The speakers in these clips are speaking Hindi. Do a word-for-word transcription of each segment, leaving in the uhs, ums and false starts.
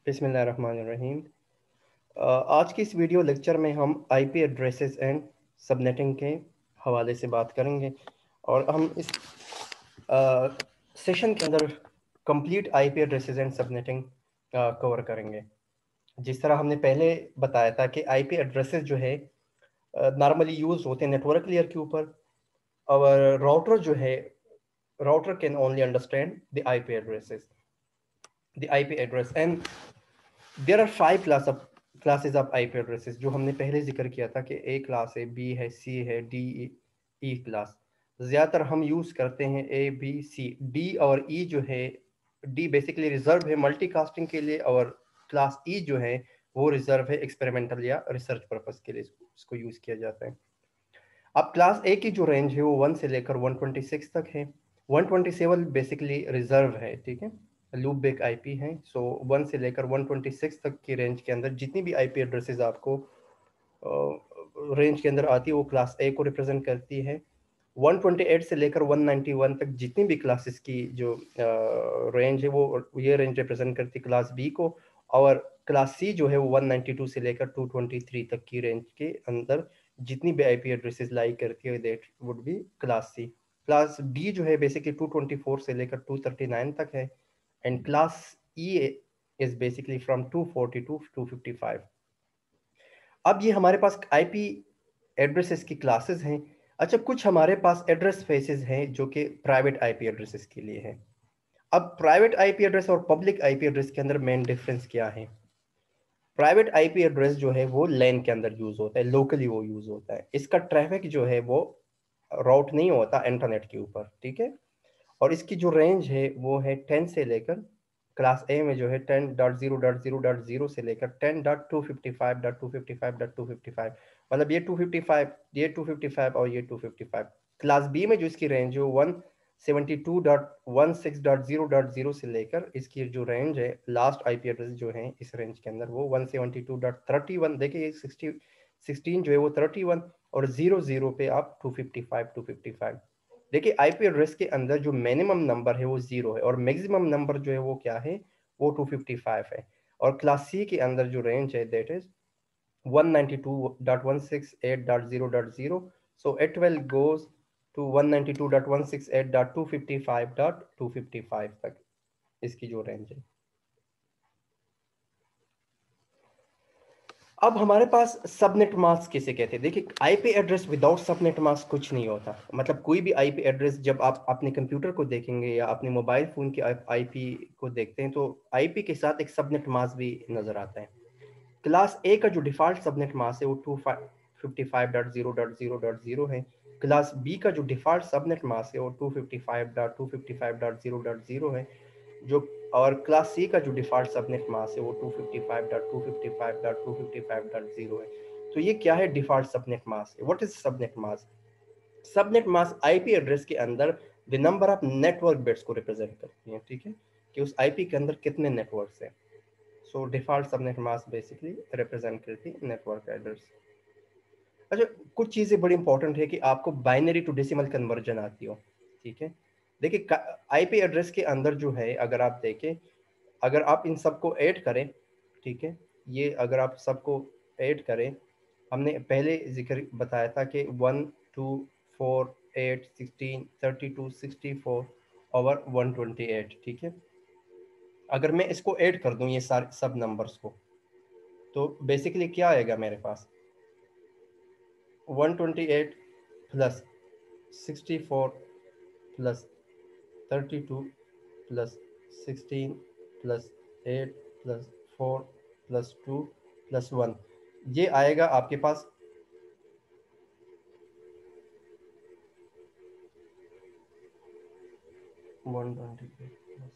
बिस्मिल्लाहिर्रहमानिर्रहीम। अ, आज की इस वीडियो लेक्चर में हम आईपी एड्रेसेस एंड सबनेटिंग के हवाले से बात करेंगे और हम इस सेशन के अंदर complete IP addresses and subnetting cover करेंगे। जिस तरह हमने पहले बताया था कि आईपी एड्रेसेस जो है नॉर्मली यूज होते हैं नेटवर्क लेयर के ऊपर, और राउटर जो है router can only understand the IP addresses the IP address and there are five class of classes of IP addresses जो हमने पहले जिक्र किया था कि ए क्लास है, बी है, सी है, डी ई क्लास। ज़्यादातर हम यूज़ करते हैं ए बी सी। डी और ई जो है, डी बेसिकली रिजर्व है मल्टीकास्टिंग के लिए, और क्लास ई जो है वो रिजर्व है एक्सपेरिमेंटल या रिसर्च पर्पस के लिए, इसको यूज़ किया जाता है। अब क्लास ए की जो रेंज है वो वन से लेकर वन ट्वेंटी सिक्स तक है। One twenty seven basically reserve है, ठीक है, लूप बेक आईपी है। सो वन से लेकर वन ट्वेंटी सिक्स तक की रेंज के अंदर जितनी भी आईपी एड्रेसेस आपको रेंज के अंदर आती है वो क्लास ए को रिप्रेजेंट करती है। वन ट्वेंटी एट से लेकर वन नाइंटी वन तक जितनी भी क्लासेस की जो रेंज है वो ये रेंज रिप्रेजेंट करती है क्लास बी को, और क्लास सी जो है वो वन नाइंटी टू से लेकर टू ट्वेंटी थ्री तक की रेंज के अंदर जितनी भी आईपी एड्रेसेस लाई करती है that would be class C. Class D जो है बेसिकली टू ट्वेंटी फोर से लेकर टू थर्टी नाइन तक है, and class E is basically from two forty to two fifty five. अब ये हमारे पास आईपी एड्रेसेस की क्लासेस हैं। अच्छा, कुछ हमारे पास एड्रेस फेसेस हैं जो कि प्राइवेट आईपी एड्रेसेस के लिए हैं। अब प्राइवेट आईपी एड्रेस और पब्लिक आईपी एड्रेस के अंदर मेन डिफरेंस क्या है? प्राइवेट आईपी एड्रेस जो है वो लैन के अंदर यूज होता है, लोकली वो यूज होता है। इसका ट्रैफिक जो है वो राउट नहीं होता इंटरनेट के ऊपर, ठीक है। और इसकी जो रेंज है वो है टेन से लेकर, क्लास ए में जो है ten dot zero dot zero dot zero से लेकर ten dot two fifty five dot two fifty five dot two fifty five, मतलब ये टू फिफ्टी फाइव, ये टू फिफ्टी फाइव और ये two fifty five. Class B में जो इसकी रेंज है one seventy two dot one six dot zero dot zero से लेकर इसकी जो रेंज है लास्ट आईपी एड्रेस जो है इस रेंज के अंदर वो one seventy two dot thirty one. देखिए ये सिक्सटी सिक्सटीन जो है वो थर्टी वन, और जीरो जीरो पे आप two fifty five two fifty five. देखिए आईपी एड्रेस के अंदर जो मिनिमम नंबर है वो जीरो है और मैक्सिमम नंबर जो है वो क्या है, वो टू फिफ्टी फाइव है। और क्लास सी के अंदर जो रेंज है that is one ninety two dot one six eight dot zero dot zero. So it will goes to one ninety two dot one six eight dot two fifty five dot two fifty five तक इसकी जो रेंज है। अब हमारे पास सबनेट मास्क किसे कहते हैं? देखिए IP address without subnet mask कुछ नहीं होता। मतलब कोई भी आईपी एड्रेस जब आप अपने कंप्यूटर को देखेंगे या अपने मोबाइल फोन के आईपी को देखते हैं तो आईपी के साथ एक सबनेट मास्क भी नजर आता है। क्लास ए का जो डिफॉल्ट सबनेट मास्क है वो two fifty five dot zero dot zero dot zero है। क्लास बी का जो डिफॉल्ट सबनेट मास्क है वो two fifty five dot two fifty five dot zero dot zero है। जो और क्लास सी का जो डिफॉल्ट सबनेट मास्क है वो two fifty five dot two fifty five dot two fifty five dot zero है। तो ये क्या है? Default subnet mask. What is subnet mask? Subnet mask IP address के अंदर the number of network bits को रिप्रेजेंट करती है, ठीक है, कि उस आईपी के अंदर कितने नेटवर्क्स हैं। So default subnet mask basically represent करती है नेटवर्क एड्रेस। अच्छा, कुछ चीजें बड़ी इंपॉर्टेंट है कि आपको बाइनरी टू डेसिमल कन्वर्जन आती हो, ठीक है। देखिए आईपी एड्रेस के अंदर जो है अगर आप देखें, अगर आप इन सबको ऐड करें, ठीक है, ये अगर आप सबको ऐड करें, हमने पहले जिक्र बताया था कि one two four eight sixteen thirty two sixty four और वन ट्वेंटी एट, ठीक है। अगर मैं इसको ऐड कर दूं ये सारे सब नंबर्स को, तो बेसिकली क्या आएगा मेरे पास? One twenty eight plus sixty four plus thirty two plus sixteen plus eight plus four plus two plus one, ये आएगा आपके पास वन ट्वेंटी एट प्लस।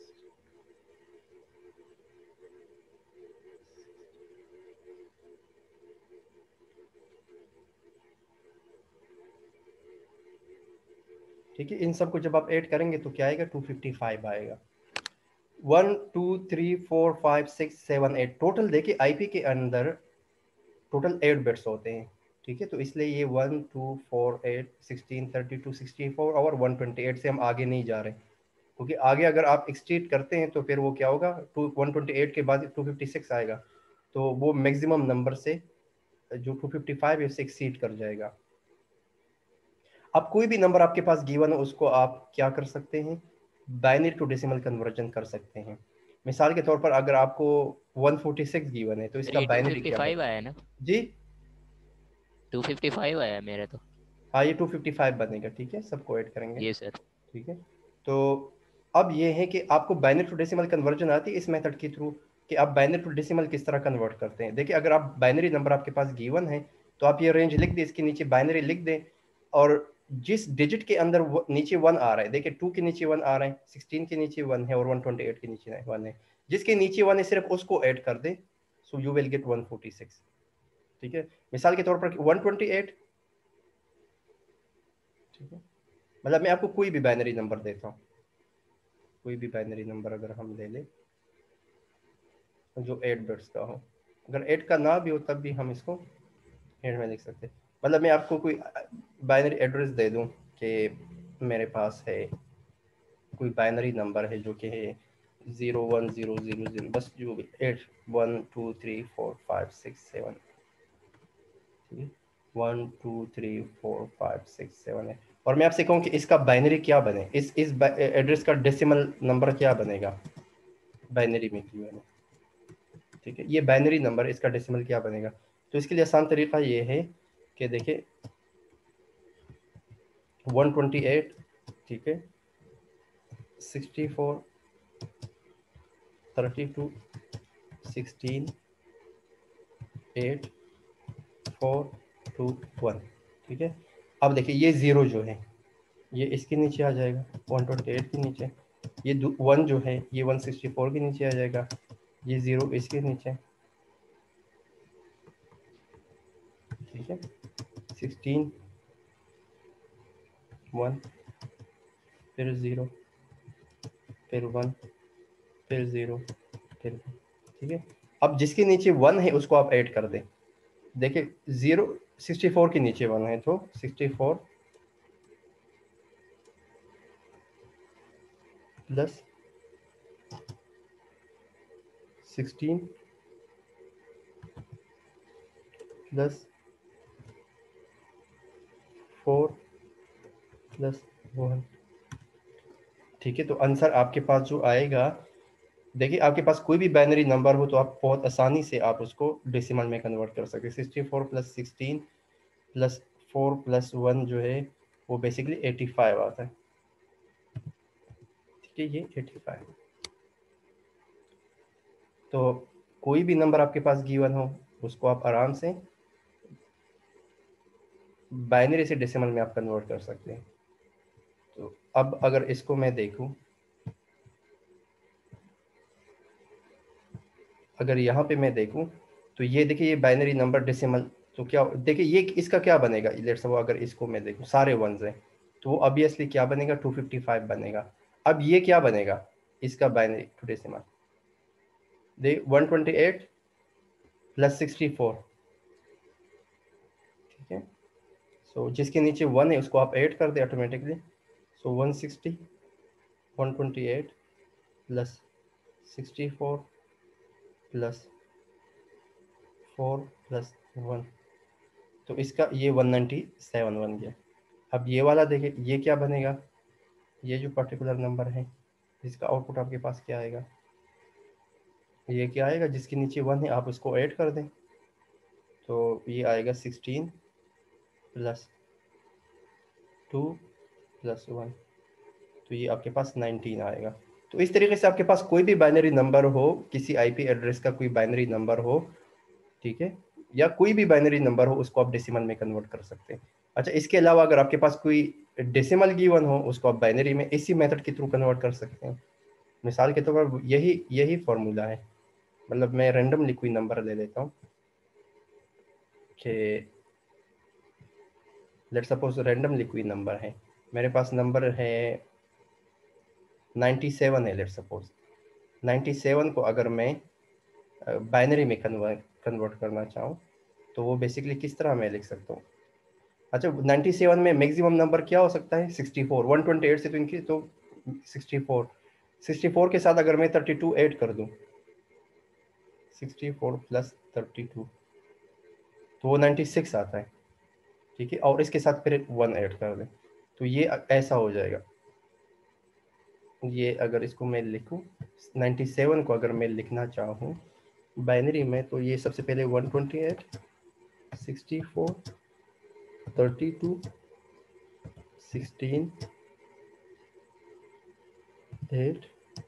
ठीक है, इन सबको जब आप ऐड करेंगे तो क्या आएगा? टू फिफ्टी फाइव आएगा। One two three four five six seven eight, total देखिए आईपी के अंदर टोटल एट बिट्स होते हैं, ठीक है। तो इसलिए ये one two four eight sixteen thirty two sixty four और वन ट्वेंटी एट से हम आगे नहीं जा रहे। क्योंकि आगे अगर आप एक्सटीड करते हैं तो फिर वो क्या होगा, टू वन ट्वेंटी एट के बाद टू फिफ्टी सिक्स आएगा, तो वो मैक्सिमम नंबर से जो टू फिफ्टी फाइव है उससे एक्सीड कर जाएगा। अब कोई भी नंबर आपके पास गिवन हो उसको आप क्या कर सकते हैं, बाइनरी टू डेसिमल कन्वर्जन कर सकते हैं। मिसाल के तौर पर अगर आपको वन फोर्टी सिक्स गिवन है तो सर इसका ये टू बाइनरी फिफ्टी क्या फाइव बनेगा? आया ना? जी टू फिफ्टी फाइव आया मेरा तो। हाँ, ये टू फिफ्टी फाइव बनेगा, ठीक है, सबको ऐड करेंगे, ये सर। ठीक है। तो अब ये है कि आपको बाइनरी टू डेसिमल कन्वर्जन आती है इस मेथड के थ्रू, कि आप बाइनरी टू डेसिमल किस तरह कन्वर्ट करते हैं। देखिए अगर आप बाइनरी नंबर आपके पास गिवन है तो आप ये रेंज लिख दें, इसके नीचे बाइनरी लिख दें, और जिस डिजिट के अंदर नीचे वन आ रहा है, देखिए टू के नीचे वन आ रहा है, सिक्सटीन के नीचे वन है और वन ट्वेंटी एट के नीचे वन है, जिसके नीचे वन है सिर्फ उसको ऐड कर दे, so you will get one forty six, ठीक है। मिसाल के तौर पर वन ट्वेंटी एट, ठीक है, मतलब मैं आपको कोई भी बाइनरी नंबर देता हूँ, कोई भी बाइनरी नंबर अगर हम ले लें जो एट बिट्स का हो, अगर एट का ना भी हो तब भी हम इसको एट में लिख सकते हैं। मतलब मैं आपको कोई बाइनरी एड्रेस दे दूं कि मेरे पास है कोई बाइनरी नंबर है जो कि है zero one zero zero zero, बस जो भी eight one two three four five six seven, ठीक है, one two three four five six seven है, और मैं आपसे कहूँ कि इसका बाइनरी क्या बने, इस इस एड्रेस का डेसिमल नंबर क्या बनेगा बाइनरी में की मैंने, ठीक है, ये बाइनरी नंबर, इसका डेसिमल क्या बनेगा। तो इसके लिए आसान तरीका ये है कि देखिए वन ट्वेंटी एट, ठीक है, sixty four, thirty two, sixteen, eight, four, two, one, ठीक है। अब देखिए ये ज़ीरो जो है ये इसके नीचे आ जाएगा वन ट्वेंटी एट के नीचे, ये वन जो है ये वन सिक्सटी फोर के नीचे आ जाएगा, ये ज़ीरो इसके नीचे, ठीक है, सिक्सटीन, वन, फिर ज़ीरो, फिर वन, फिर ज़ीरो, फिर वन, ठीक है। अब जिसके नीचे वन है उसको आप ऐड कर दें, देखिए ज़ीरो सिक्सटी फोर के नीचे वन है तो sixty four plus sixteen plus four plus one, ठीक है। तो आंसर आपके पास जो आएगा, देखिए आपके पास कोई भी बाइनरी नंबर हो तो आप बहुत आसानी से आप उसको डेसिमल में कन्वर्ट कर सकते हैं। Sixty four plus sixteen plus four plus one जो है वो बेसिकली एटी फाइव आता है, ठीक है, ये एटी फाइव। तो कोई भी नंबर आपके पास गिवन हो उसको आप आराम से बाइनरी से डेसिमल में आप कन्वर्ट कर सकते हैं। तो अब अगर इसको मैं देखूं, अगर यहाँ पे मैं देखूं तो ये देखिए ये बाइनरी नंबर डेसिमल, तो क्या देखिए ये इसका क्या बनेगा, लेट्स सपोज अगर इसको मैं देखूं सारे वंस हैं तो वो ऑब्वियसली क्या बनेगा टू फिफ्टी फाइव बनेगा। अब ये क्या बनेगा इसका बाइनरी टू डेसिमल, देख one twenty eight plus sixty four, ठीक है। सो जिसके नीचे वन है उसको आप ऐड कर दे automatically, so one sixty, one twenty eight plus sixty four plus four plus one, तो इसका ये वन नाइन्टी सेवन बन गया। अब ये वाला देखिए ये क्या बनेगा, ये जो पर्टिकुलर नंबर है इसका आउटपुट आपके पास क्या आएगा, ये क्या आएगा जिसके नीचे वन है आप उसको ऐड कर दें, तो ये आएगा sixteen plus two plus one, तो ये आपके पास नाइनटीन आएगा। तो इस तरीके से आपके पास कोई भी बाइनरी नंबर हो, किसी आईपी एड्रेस का कोई बाइनरी नंबर हो, ठीक है, या कोई भी बाइनरी नंबर हो उसको आप डेसिमल में कन्वर्ट कर सकते हैं। अच्छा, इसके अलावा अगर आपके पास कोई डेसिमल गिवन हो उसको आप बाइनरी में इसी मेथड के थ्रू कन्वर्ट कर सकते हैं। मिसाल के तौर पर यही यही फॉर्मूला है, मतलब मैं रैंडमली कोई नंबर ले लेता हूँ कि लेट सपोज रैंडमली कोई नंबर है, मेरे पास नंबर है नाइन्टी सेवन है, लेट सपोज नाइन्टी सेवन को अगर मैं बाइनरी में कन्वर्ट कन्वर्ट करना चाहूँ तो वो बेसिकली किस तरह मैं लिख सकता हूँ। अच्छा, नाइन्टी सेवन में मैक्सिमम नंबर क्या हो सकता है sixty four, one twenty eight से तो इनकी तो सिक्सटी फोर सिक्सटी फोर के साथ अगर मैं थर्टी टू ऐड कर दूं, sixty four plus thirty two तो वो नाइन्टी सिक्स आता है, ठीक है। और इसके साथ फिर वन ऐड कर दें तो ये ऐसा हो जाएगा। ये अगर इसको मैं लिखूं नाइन्टी सेवन को अगर मैं लिखना चाहूँ बाइनरी में, तो ये सबसे पहले one twenty eight, sixty four, thirty two, sixteen, eight,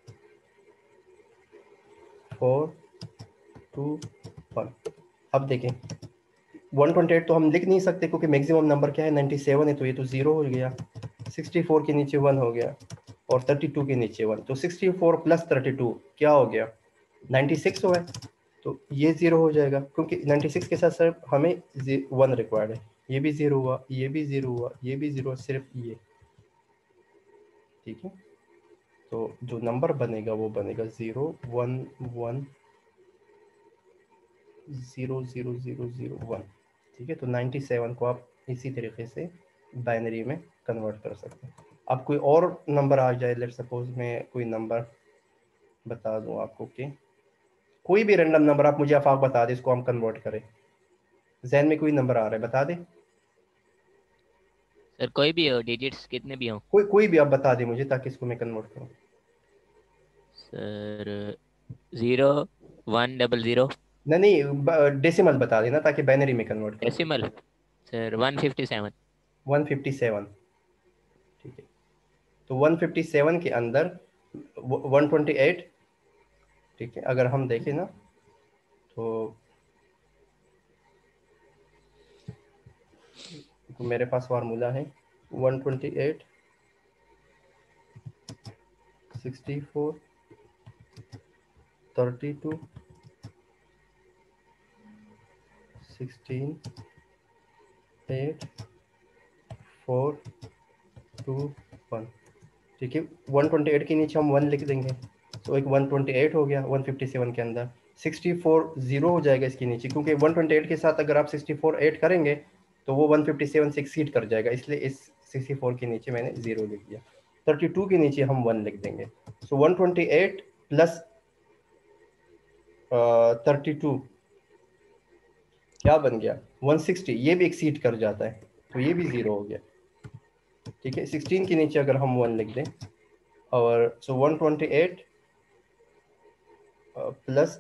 four, two, one. अब देखें वन ट्वेंटी एट तो हम लिख नहीं सकते क्योंकि मैक्सिमम नंबर क्या है नाइन्टी सेवन है, तो ये तो जीरो हो गया। सिक्सटी फोर के नीचे वन हो गया और थर्टी टू के नीचे वन, तो sixty four plus thirty two क्या हो गया, नाइन्टी सिक्स हुआ है। तो ये जीरो हो जाएगा क्योंकि नाइन्टी सिक्स के साथ सिर्फ हमें वन रिक्वायर्ड है। ये भी जीरो हुआ, ये भी जीरो हुआ, ये भी जीरो, सिर्फ ये, ठीक है। तो जो नंबर बनेगा वो बनेगा zero one one zero zero zero zero one, ठीक है। तो नाइन्टी सेवन को आप इसी तरीके से बाइनरी में कन्वर्ट कर सकते हैं। अब कोई और नंबर आ जाए, लेट सपोज मैं कोई नंबर बता दूं आपको कि कोई भी रैंडम नंबर आप मुझे आफाक बता दें, इसको हम कन्वर्ट करें। जहन में कोई नंबर आ रहा है, बता दें सर। कोई भी हो, डिजिट्स कितने भी हो। कोई कोई भी आप बता दें मुझे ताकि इसको मैं कन्वर्ट करूं। Sir zero one double zero. नहीं नहीं, डेसिमल बता देना ताकि बाइनरी में कन्वर्ट करूं। Decimal sir one fifty seven. One fifty seven, ठीक है। तो वन फिफ्टी सेवन के अंदर वन ट्वेंटी एट, ठीक है। अगर हम देखें ना तो, तो मेरे पास फार्मूला है one twenty eight, sixty four, thirty two, sixteen, eight, four, two, one, ठीक है। वन ट्वेंटी एट के नीचे हम वन लिख देंगे तो एक वन ट्वेंटी एट हो गया वन फिफ्टी सेवन के अंदर। सिक्सटी फोर जीरो हो जाएगा इसके नीचे क्योंकि वन ट्वेंटी एट के साथ अगर आप सिक्सटी फोर ऐड करेंगे तो वो वन फिफ्टी सेवन से एक्सीड कर जाएगा, इसलिए इस सिक्सटी फोर के नीचे मैंने जीरो लिख दिया। थर्टी टू के नीचे हम वन लिख देंगे। So one twenty eight plus thirty two क्या बन गया, वन सिक्सटी। ये भी एक्सीड कर जाता है तो ये भी जीरो हो गया, ठीक है। सिक्सटीन के नीचे अगर हम वन लिख दें और so one twenty eight plus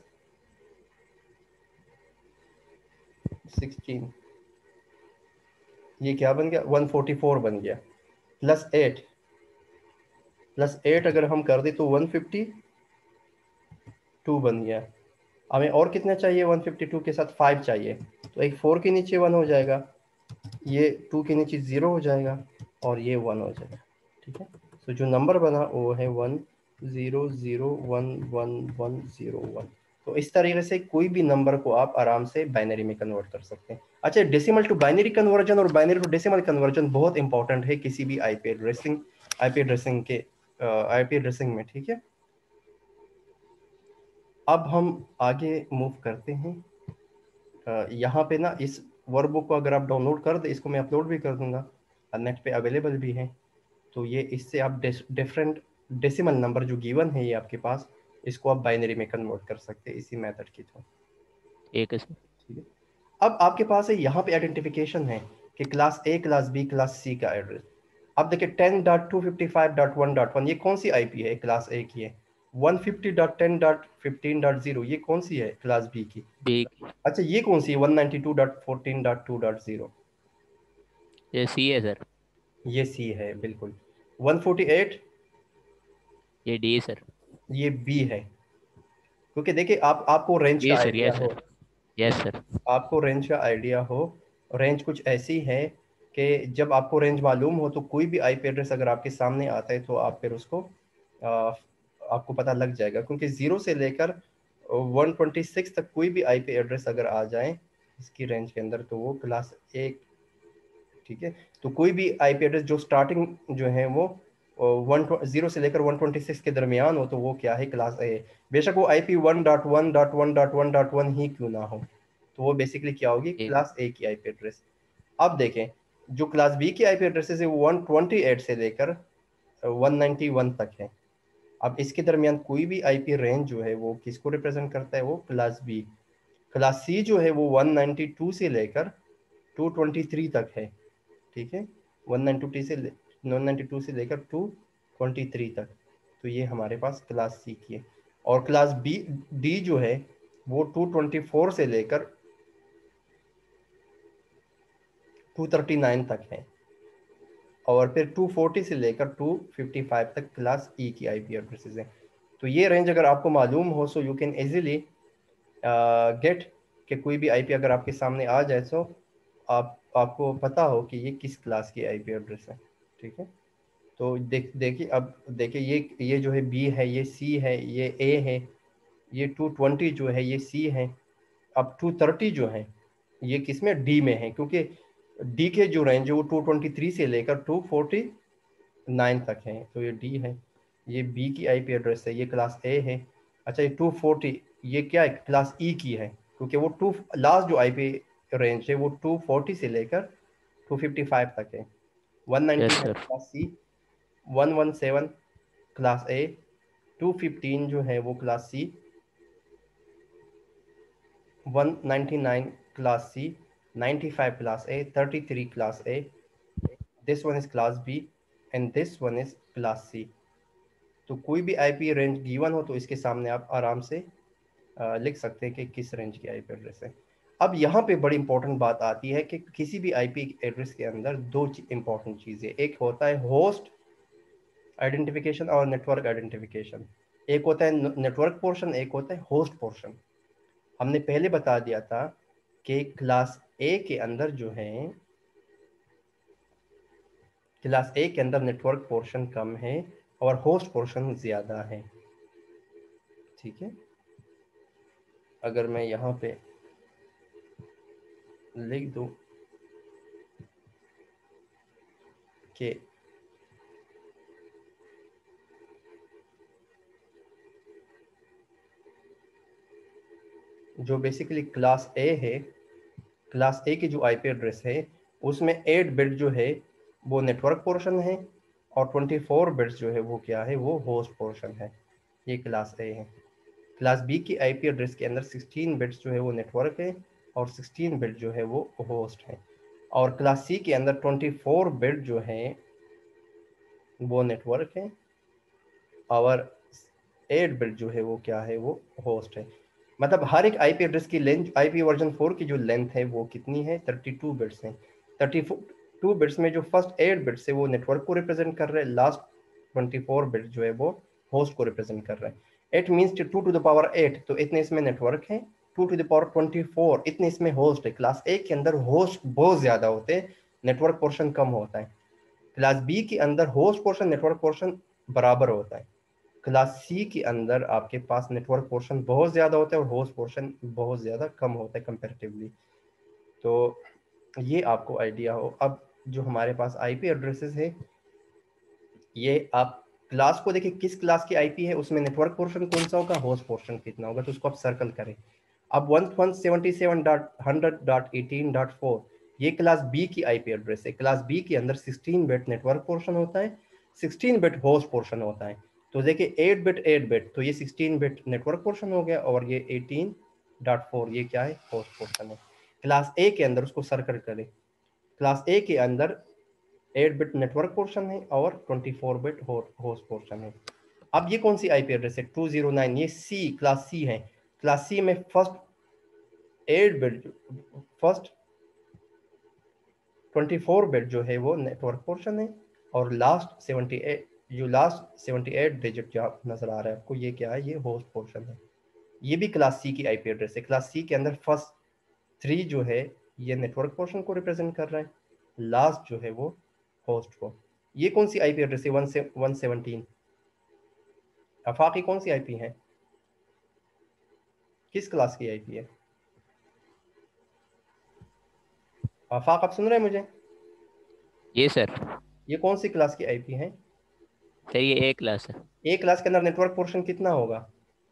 sixteen, ये क्या बन गया, वन फोर्टी फोर बन गया। प्लस एट, प्लस एट अगर हम कर दें तो वन फिफ्टी टू बन गया। हमें और कितना चाहिए, वन फिफ्टी टू के साथ फाइव चाहिए, तो एक फोर के नीचे वन हो जाएगा, ये टू के नीचे जीरो हो जाएगा और ये वन हो जाएगा, ठीक है। तो जो नंबर बना वो है one zero zero one one one zero one. तो इस तरीके से कोई भी नंबर को आप आराम से बाइनरी में कन्वर्ट कर सकते हैं। अच्छा, डेसिमल टू बाइनरी कन्वर्जन और बाइनरी टू डेसिमल कन्वर्जन बहुत इंपॉर्टेंट है किसी भी आईपी एड्रेसिंग आईपी एड्रेसिंग के आईपी एड्रेसिंग में, ठीक है। अब हम आगे मूव करते हैं। यहाँ पे ना इस वर्कबुक को अगर आप डाउनलोड कर दे, इसको मैं अपलोड भी कर दूंगा, नेट पे अवेलेबल भी है। तो ये इससे आप डिफरेंट डेसिमल नंबर जो गिवन है ये आपके पास, इसको आप बाइनरी में कन्वर्ट कर सकते हैं इसी मेथड के थ्रू। एक ठीक है। अब आपके पास है यहाँ पे आइडेंटिफिकेशन है कि class A, class B, class C का एड्रेस। अब देखिए ten dot two fifty five dot one dot one ये कौन सी आईपी है, क्लास ए की है। One fifty dot ten dot fifteen dot zero ये कौन सी है, क्लास बी की। बी। अच्छा ये कौन सी है, one ninety two dot fourteen dot two dot zero ये सी है सर। ये सी है बिल्कुल। वन फोर्टी एट ये डी सर। ये बी है। क्योंकि देखिए आप आपको रेंज का यस सर, आइडिया यस हो, सर, यस सर। आपको रेंज का आइडिया हो। रेंज कुछ ऐसी है कि जब आपको रेंज मालूम हो तो कोई भी आईपी एड्रेस अगर आपके सामने आता है तो आप फिर उसको आ, आपको पता लग जाएगा। क्योंकि जीरो से लेकर वन ट्वेंटी सिक्स तक कोई भी आईपी एड्रेस अगर आ जाए इसकी रेंज के अंदर तो वो क्लास ए, ठीक है। तो कोई भी आईपी एड्रेस जो स्टार्टिंग जो है वो वन जीरो से लेकर वन ट्वेंटी सिक्स के दरमियान हो तो वो क्या है, क्लास ए। बेशक वो IP one dot one dot one dot one dot one ही क्यों ना हो, तो वो बेसिकली क्या होगी, क्लास ए की आईपी एड्रेस। अब देखें जो क्लास बी की आईपी एड्रेसेस है वो वन ट्वेंटी एट से लेकर वन नाइंटी वन तक है। अब इसके दरमियान कोई भी आईपी रेंज जो है वो किसको रिप्रेजेंट करता है, वो क्लास बी। क्लास सी जो है वो वन नाइंटी टू से लेकर टू ट्वेंटी थ्री तक है, ठीक है, वन नाइंटी टू से वन नाइंटी टू से लेकर टू ट्वेंटी थ्री तक। तो ये हमारे पास क्लास सी की है। और क्लास बी डी जो है वो टू ट्वेंटी फोर से लेकर टू थर्टी नाइन तक है। और फिर टू फोर्टी से लेकर टू फिफ्टी फाइव तक क्लास ई की आईपी एड्रेसेस हैं। तो ये रेंज अगर आपको मालूम हो so you can easily get कि कोई भी आईपी अगर आपके सामने आ जाए तो आप आपको पता हो कि ये किस क्लास की आईपी एड्रेस है, ठीक है। तो देख देखिए अब देखिए ये ये जो है बी है, ये सी है, ये ए है, ये टू ट्वेंटी जो है ये सी है। अब टू थर्टी जो है ये किस में, डी में है, क्योंकि डी के जो रेंज है वो टू ट्वेंटी थ्री से लेकर टू फोर्टी नाइन तक है, तो ये डी है। ये बी की आईपी एड्रेस है, ये क्लास ए है। अच्छा ये टू फोर्टी ये क्या है, क्लास ई की है, क्योंकि वो टू लास्ट जो आईपी रेंज है वो टू फोर्टी से लेकर टू फिफ्टी फाइव तक है। One ninety yes nine sir. Class C, one one seven class A, two fifteen जो है वो class C, one ninety nine class C, ninety five class A, thirty three class A, this one is class B and this one is class C. तो कोई भी आईपी रेंज गिवन हो तो इसके सामने आप आराम से आ, लिख सकते हैं कि किस रेंज की आईपी एड्रेस है। अब यहाँ पे बड़ी इंपॉर्टेंट बात आती है कि किसी भी आईपी एड्रेस के अंदर दो इंपॉर्टेंट चीज़ें, एक होता है होस्ट आइडेंटिफिकेशन और नेटवर्क आइडेंटिफिकेशन। एक होता है नेटवर्क पोर्शन, एक होता है होस्ट पोर्शन। हमने पहले बता दिया था कि क्लास ए के अंदर जो है, क्लास ए के अंदर नेटवर्क पोर्शन कम है और होस्ट पोर्शन ज़्यादा है, ठीक है। अगर मैं यहाँ पे लिख दूं कि जो बेसिकली क्लास ए है, क्लास ए की जो आईपी एड्रेस है उसमें एट बिट जो है वो नेटवर्क पोर्शन है और ट्वेंटी फोर बिट्स जो है वो क्या है, वो होस्ट पोर्शन है। ये क्लास ए है। क्लास बी की आईपी एड्रेस के अंदर सिक्सटीन बिट्स जो है वो नेटवर्क है और सिक्सटीन बिट जो है वो होस्ट है। और क्लास सी के अंदर ट्वेंटी फोर बिट जो है वो नेटवर्क है और एट बिट जो है वो क्या है, वो होस्ट है। मतलब हर एक आईपी एड्रेस की लेंथ, आईपी वर्जन फोर की जो लेंथ है वो कितनी है, थर्टी टू बिट्स है। थर्टी टू बिट्स में जो फर्स्ट एट बिट्स है वो नेटवर्क को रिप्रेजेंट कर रहे हैं, लास्ट ट्वेंटी फोर बिट्स जो है वो होस्ट को रिप्रेजेंट कर रहे हैं। Eight means two to the power eight, तो इतने इसमें नेटवर्क है, two to the power twenty four इतने इसमें होस्ट है। क्लास ए के अंदर होस्ट बहुत ज्यादा होते हैं, नेटवर्क पोर्शन कम होता है। क्लास बी के अंदर होस्ट पोर्शन नेटवर्क पोर्शन बराबर होता है। क्लास सी के अंदर आपके पास नेटवर्क पोर्शन बहुत ज़्यादा होता है और होस्ट पोर्शन बहुत ज़्यादा कम होता है कंपैरेटिवली। तो ये आपको आइडिया हो। अब जो हमारे पास आईपी एड्रेसेस है, ये आप क्लास को देखिए किस क्लास की आईपी है, उसमें नेटवर्क पोर्शन कौन सा होगा, होस्ट पोर्शन कितना होगा, तो उसको आप सर्कल करें। अब one one seventy seven dot hundred dot eighteen dot four ये क्लास बी की आईपी एड्रेस है। क्लास बी के अंदर सिक्सटीन बिट नेटवर्क पोर्शन होता है, सिक्सटीन बिट होस्ट पोर्शन होता है। तो देखिए एट बिट एट बिट, तो ये सिक्सटीन बिट नेटवर्क पोर्शन हो गया और ये एटीन डॉट फोर ये क्या है, होस्ट पोर्शन है। क्लास ए के अंदर उसको सर्कल करें। क्लास ए के अंदर एट बिट नेटवर्क पोर्शन है और twenty four bit host portion है। अब ये कौन सी आईपी एड्रेस है, टू ज़ीरो नाइन, ये सी क्लास सी है। क्लास सी में first eight bit, first twenty four bit जो है वो नेटवर्क पोर्शन है और लास्ट सेवेंटी एट, जो लास्ट सेवेंटी एट डिजिट जो आप नजर आ रहा है आपको, ये क्या है, ये होस्ट पोर्शन है। ये भी क्लास सी की आईपी एड्रेस है। क्लास सी के अंदर फर्स्ट थ्री जो है ये नेटवर्क पोर्शन को रिप्रेजेंट कर रहा है, लास्ट जो है वो होस्ट को। ये कौन सी आईपी एड्रेस है, वन से वन सेवनटीन। अफाकी कौन सी आईपी है, किस क्लास की आईपी है? आफाक आप सुन रहे हैं मुझे? ये सर। ये कौन सी क्लास की आईपी है? सर ये ए क्लास है। ए क्लास के अंदर नेटवर्क पोर्शन कितना होगा?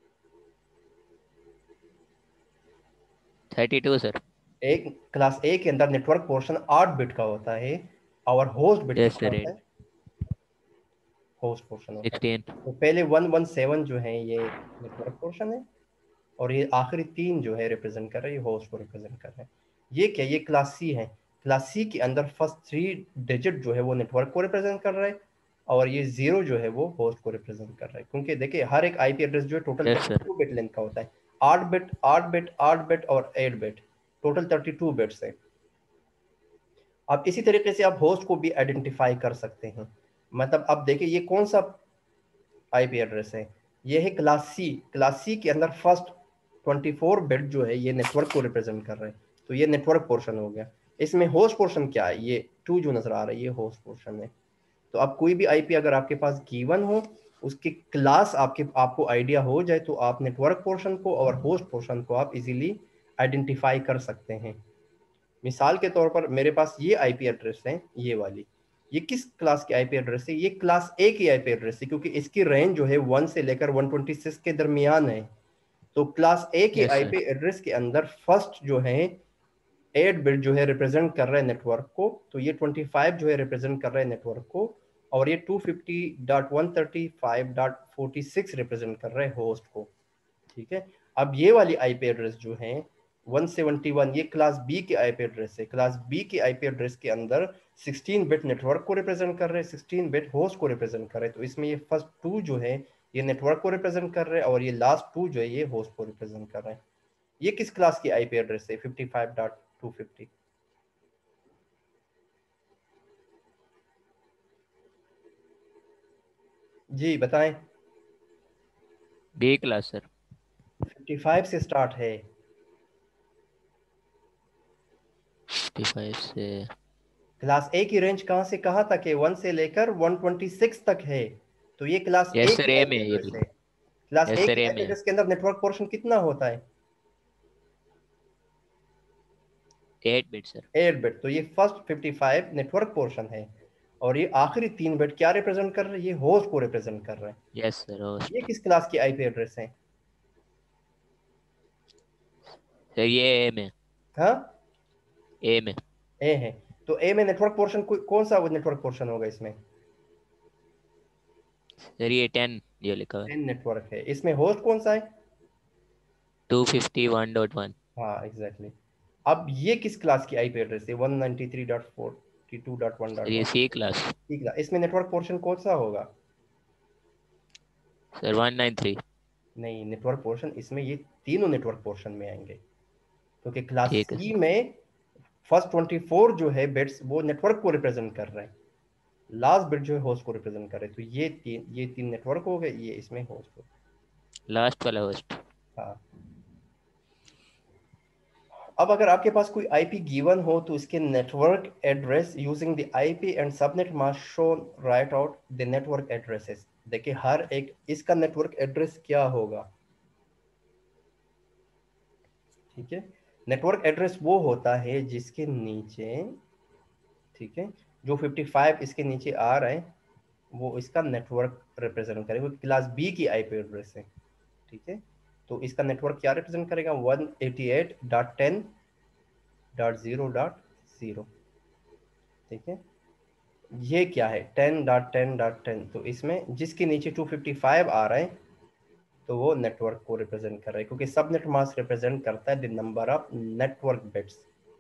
Thirty two sir. एक क्लास ए के अंदर नेटवर्क पोर्शन आठ बिट का होता है और होस्ट बिट यस कितना सर होता एट। है? होस्ट पोर्शन होता है। सिक्सटीन। तो पहले वन वन सेवन जो है ये नेटवर्क पोर्शन है, और ये आखिरी तीन जो है रिप्रेजेंट कर रहे हैं, ये होस्ट को रिप्रेजेंट कर रहे हैं। ये क्या, ये क्लास सी है। क्लास सी के अंदर फर्स्ट थ्री डिजिट जो है वो नेटवर्क को रिप्रेजेंट कर रहा है, और ये जीरो जो है वो होस्ट को रिप्रेजेंट कर रहा है। क्योंकि देखिए हर एक आईपी एड्रेस जो है total yes thirty sir. Two bit length का होता है। आठ बिट आठ बिट आठ बिट और eight bit, total thirty two bits है। आप इसी तरीके से आप होस्ट को भी आइडेंटिफाई कर सकते हैं। मतलब अब देखिए ये कौन सा आईपी एड्रेस है, ये है क्लास सी। क्लास सी के अंदर फर्स्ट ट्वेंटी फोर बिट जो है ये नेटवर्क को रिप्रेजेंट कर रहे हैं, तो ये नेटवर्क पोर्शन हो गया। इसमें होस्ट पोर्शन क्या है, ये टू जो नजर आ रहा है ये होस्ट पोर्शन है। तो अब कोई भी आईपी अगर आपके पास गिवन हो, उसकी क्लास आपके आपको आइडिया हो जाए, तो आप नेटवर्क पोर्शन को और होस्ट पोर्शन को आप इजीली आइडेंटिफाई कर सकते हैं। मिसाल के तौर पर मेरे पास ये आईपी एड्रेस है, ये वाली, ये किस क्लास की आईपी एड्रेस है, ये क्लास ए की आईपी एड्रेस है, क्योंकि इसकी रेंज जो है वन से लेकर वन ट्वेंटी सिक्स के दरमियान है। तो क्लास ए के यस सर। आईपी एड्रेस के अंदर फर्स्ट जो है एट बिट जो है रिप्रेजेंट कर रहा है नेटवर्क को, तो ये ट्वेंटी फाइव जो है रिप्रेजेंट कर रहा है नेटवर्क को, और ये two fifty dot one thirty five dot forty six represent कर रहा है होस्ट को। ठीक है। अब ये वाली आईपी एड्रेस जो है वन सेवेंटी वन, ये क्लास बी की आईपी एड्रेस है। क्लास बी की आईपी एड्रेस के अंदर सिक्सटीन बिट नेटवर्क को रिप्रेजेंट कर रहे हैं, सिक्सटीन बिट होस्ट को रिप्रेजेंट कर रहे हैं। तो इसमें ये फर्स्ट टू जो है ये नेटवर्क को रिप्रेजेंट कर रहे हैं, और ये लास्ट टू जो है ये होस्ट को रिप्रेजेंट कर रहे हैं। ये किस क्लास की आईपी एड्रेस है, fifty five dot two fifty? जी बताएं। B class sir. Fifty five से स्टार्ट है। फिफ्टी फाइव से। क्लास ए की रेंज कहां से कहां तक है, वन से लेकर वन ट्वेंटी सिक्स तक है। तो ये क्लास ए यस सर, की ए में आईपी है ये एड्रेस भी। है। क्लास यस ए सर, की ए आईपी में है। एड्रेस के अंदर नेटवर्क पोर्शन कितना होता है, eight bit sir. Eight bit. तो ये first fifty five network portion है, और ये आखिरी तीन बिट क्या रिप्रेजेंट कर रहे हैं, ये होस्ट को रिप्रेजेंट कर रहे हैं। यस सर, ये होस्ट। किस क्लास की आईपी एड्रेस है? सर ये ए में। हाँ, ए में। ए है। तो ए में नेटवर्क पोर्शन कौन सा नेटवर्क पोर्शन होगा इसमें? सर ये टेन जो लिखा हुआ है। टेन नेटवर्क है। इसमें होस्ट कौन सा है? Two fifty one dot one. हाँ एग्जैक्टली exactly. अब ये किस क्लास की आईपी एड्रेस है, one ninety three dot forty two dot one sir dot ये वन? C class. ठीक है, इसमें नेटवर्क पोर्शन कौन सा होगा? Sir one nine three. नहीं, नेटवर्क पोर्शन इसमें ये तीनों नेटवर्क पोर्शन में आएंगे, क्योंकि क्लास ठीक है सी सर। में फर्स्ट ट्वेंटी फोर जो है बिट्स वो नेटवर्क को रिप्रेजेंट कर रहे हैं, लास्ट बिट जो है होस्ट को रिप्रेजेंट कर रहे हैं। तो ये तीन ये तीन नेटवर्क हो गए, ये इसमें होस्ट हो। लास्ट वाला होस्ट। हाँ। अब अगर आपके पास कोई आईपी गिवन हो, तो इसके network address using the IP and subnet mask shown write out the network addresses. देखिए हर एक इसका नेटवर्क एड्रेस क्या होगा। ठीक है, नेटवर्क एड्रेस वो होता है जिसके नीचे, ठीक है, जो फिफ्टी फाइव इसके नीचे आ रहा है वो इसका नेटवर्क रिप्रेजेंट करेगा। वो क्लास बी की आईपी एड्रेस है। ठीक है, तो इसका नेटवर्क क्या रिप्रेजेंट करेगा, one eighty eight dot ten dot zero dot zero. ठीक है, ये क्या है, ten dot ten dot ten. तो इसमें जिसके नीचे टू फिफ्टी फाइव आ रहा है तो वो नेटवर्क को रिप्रेजेंट कर रहा है, क्योंकि सबनेट मास्क रिप्रेजेंट करता है the number of network bits.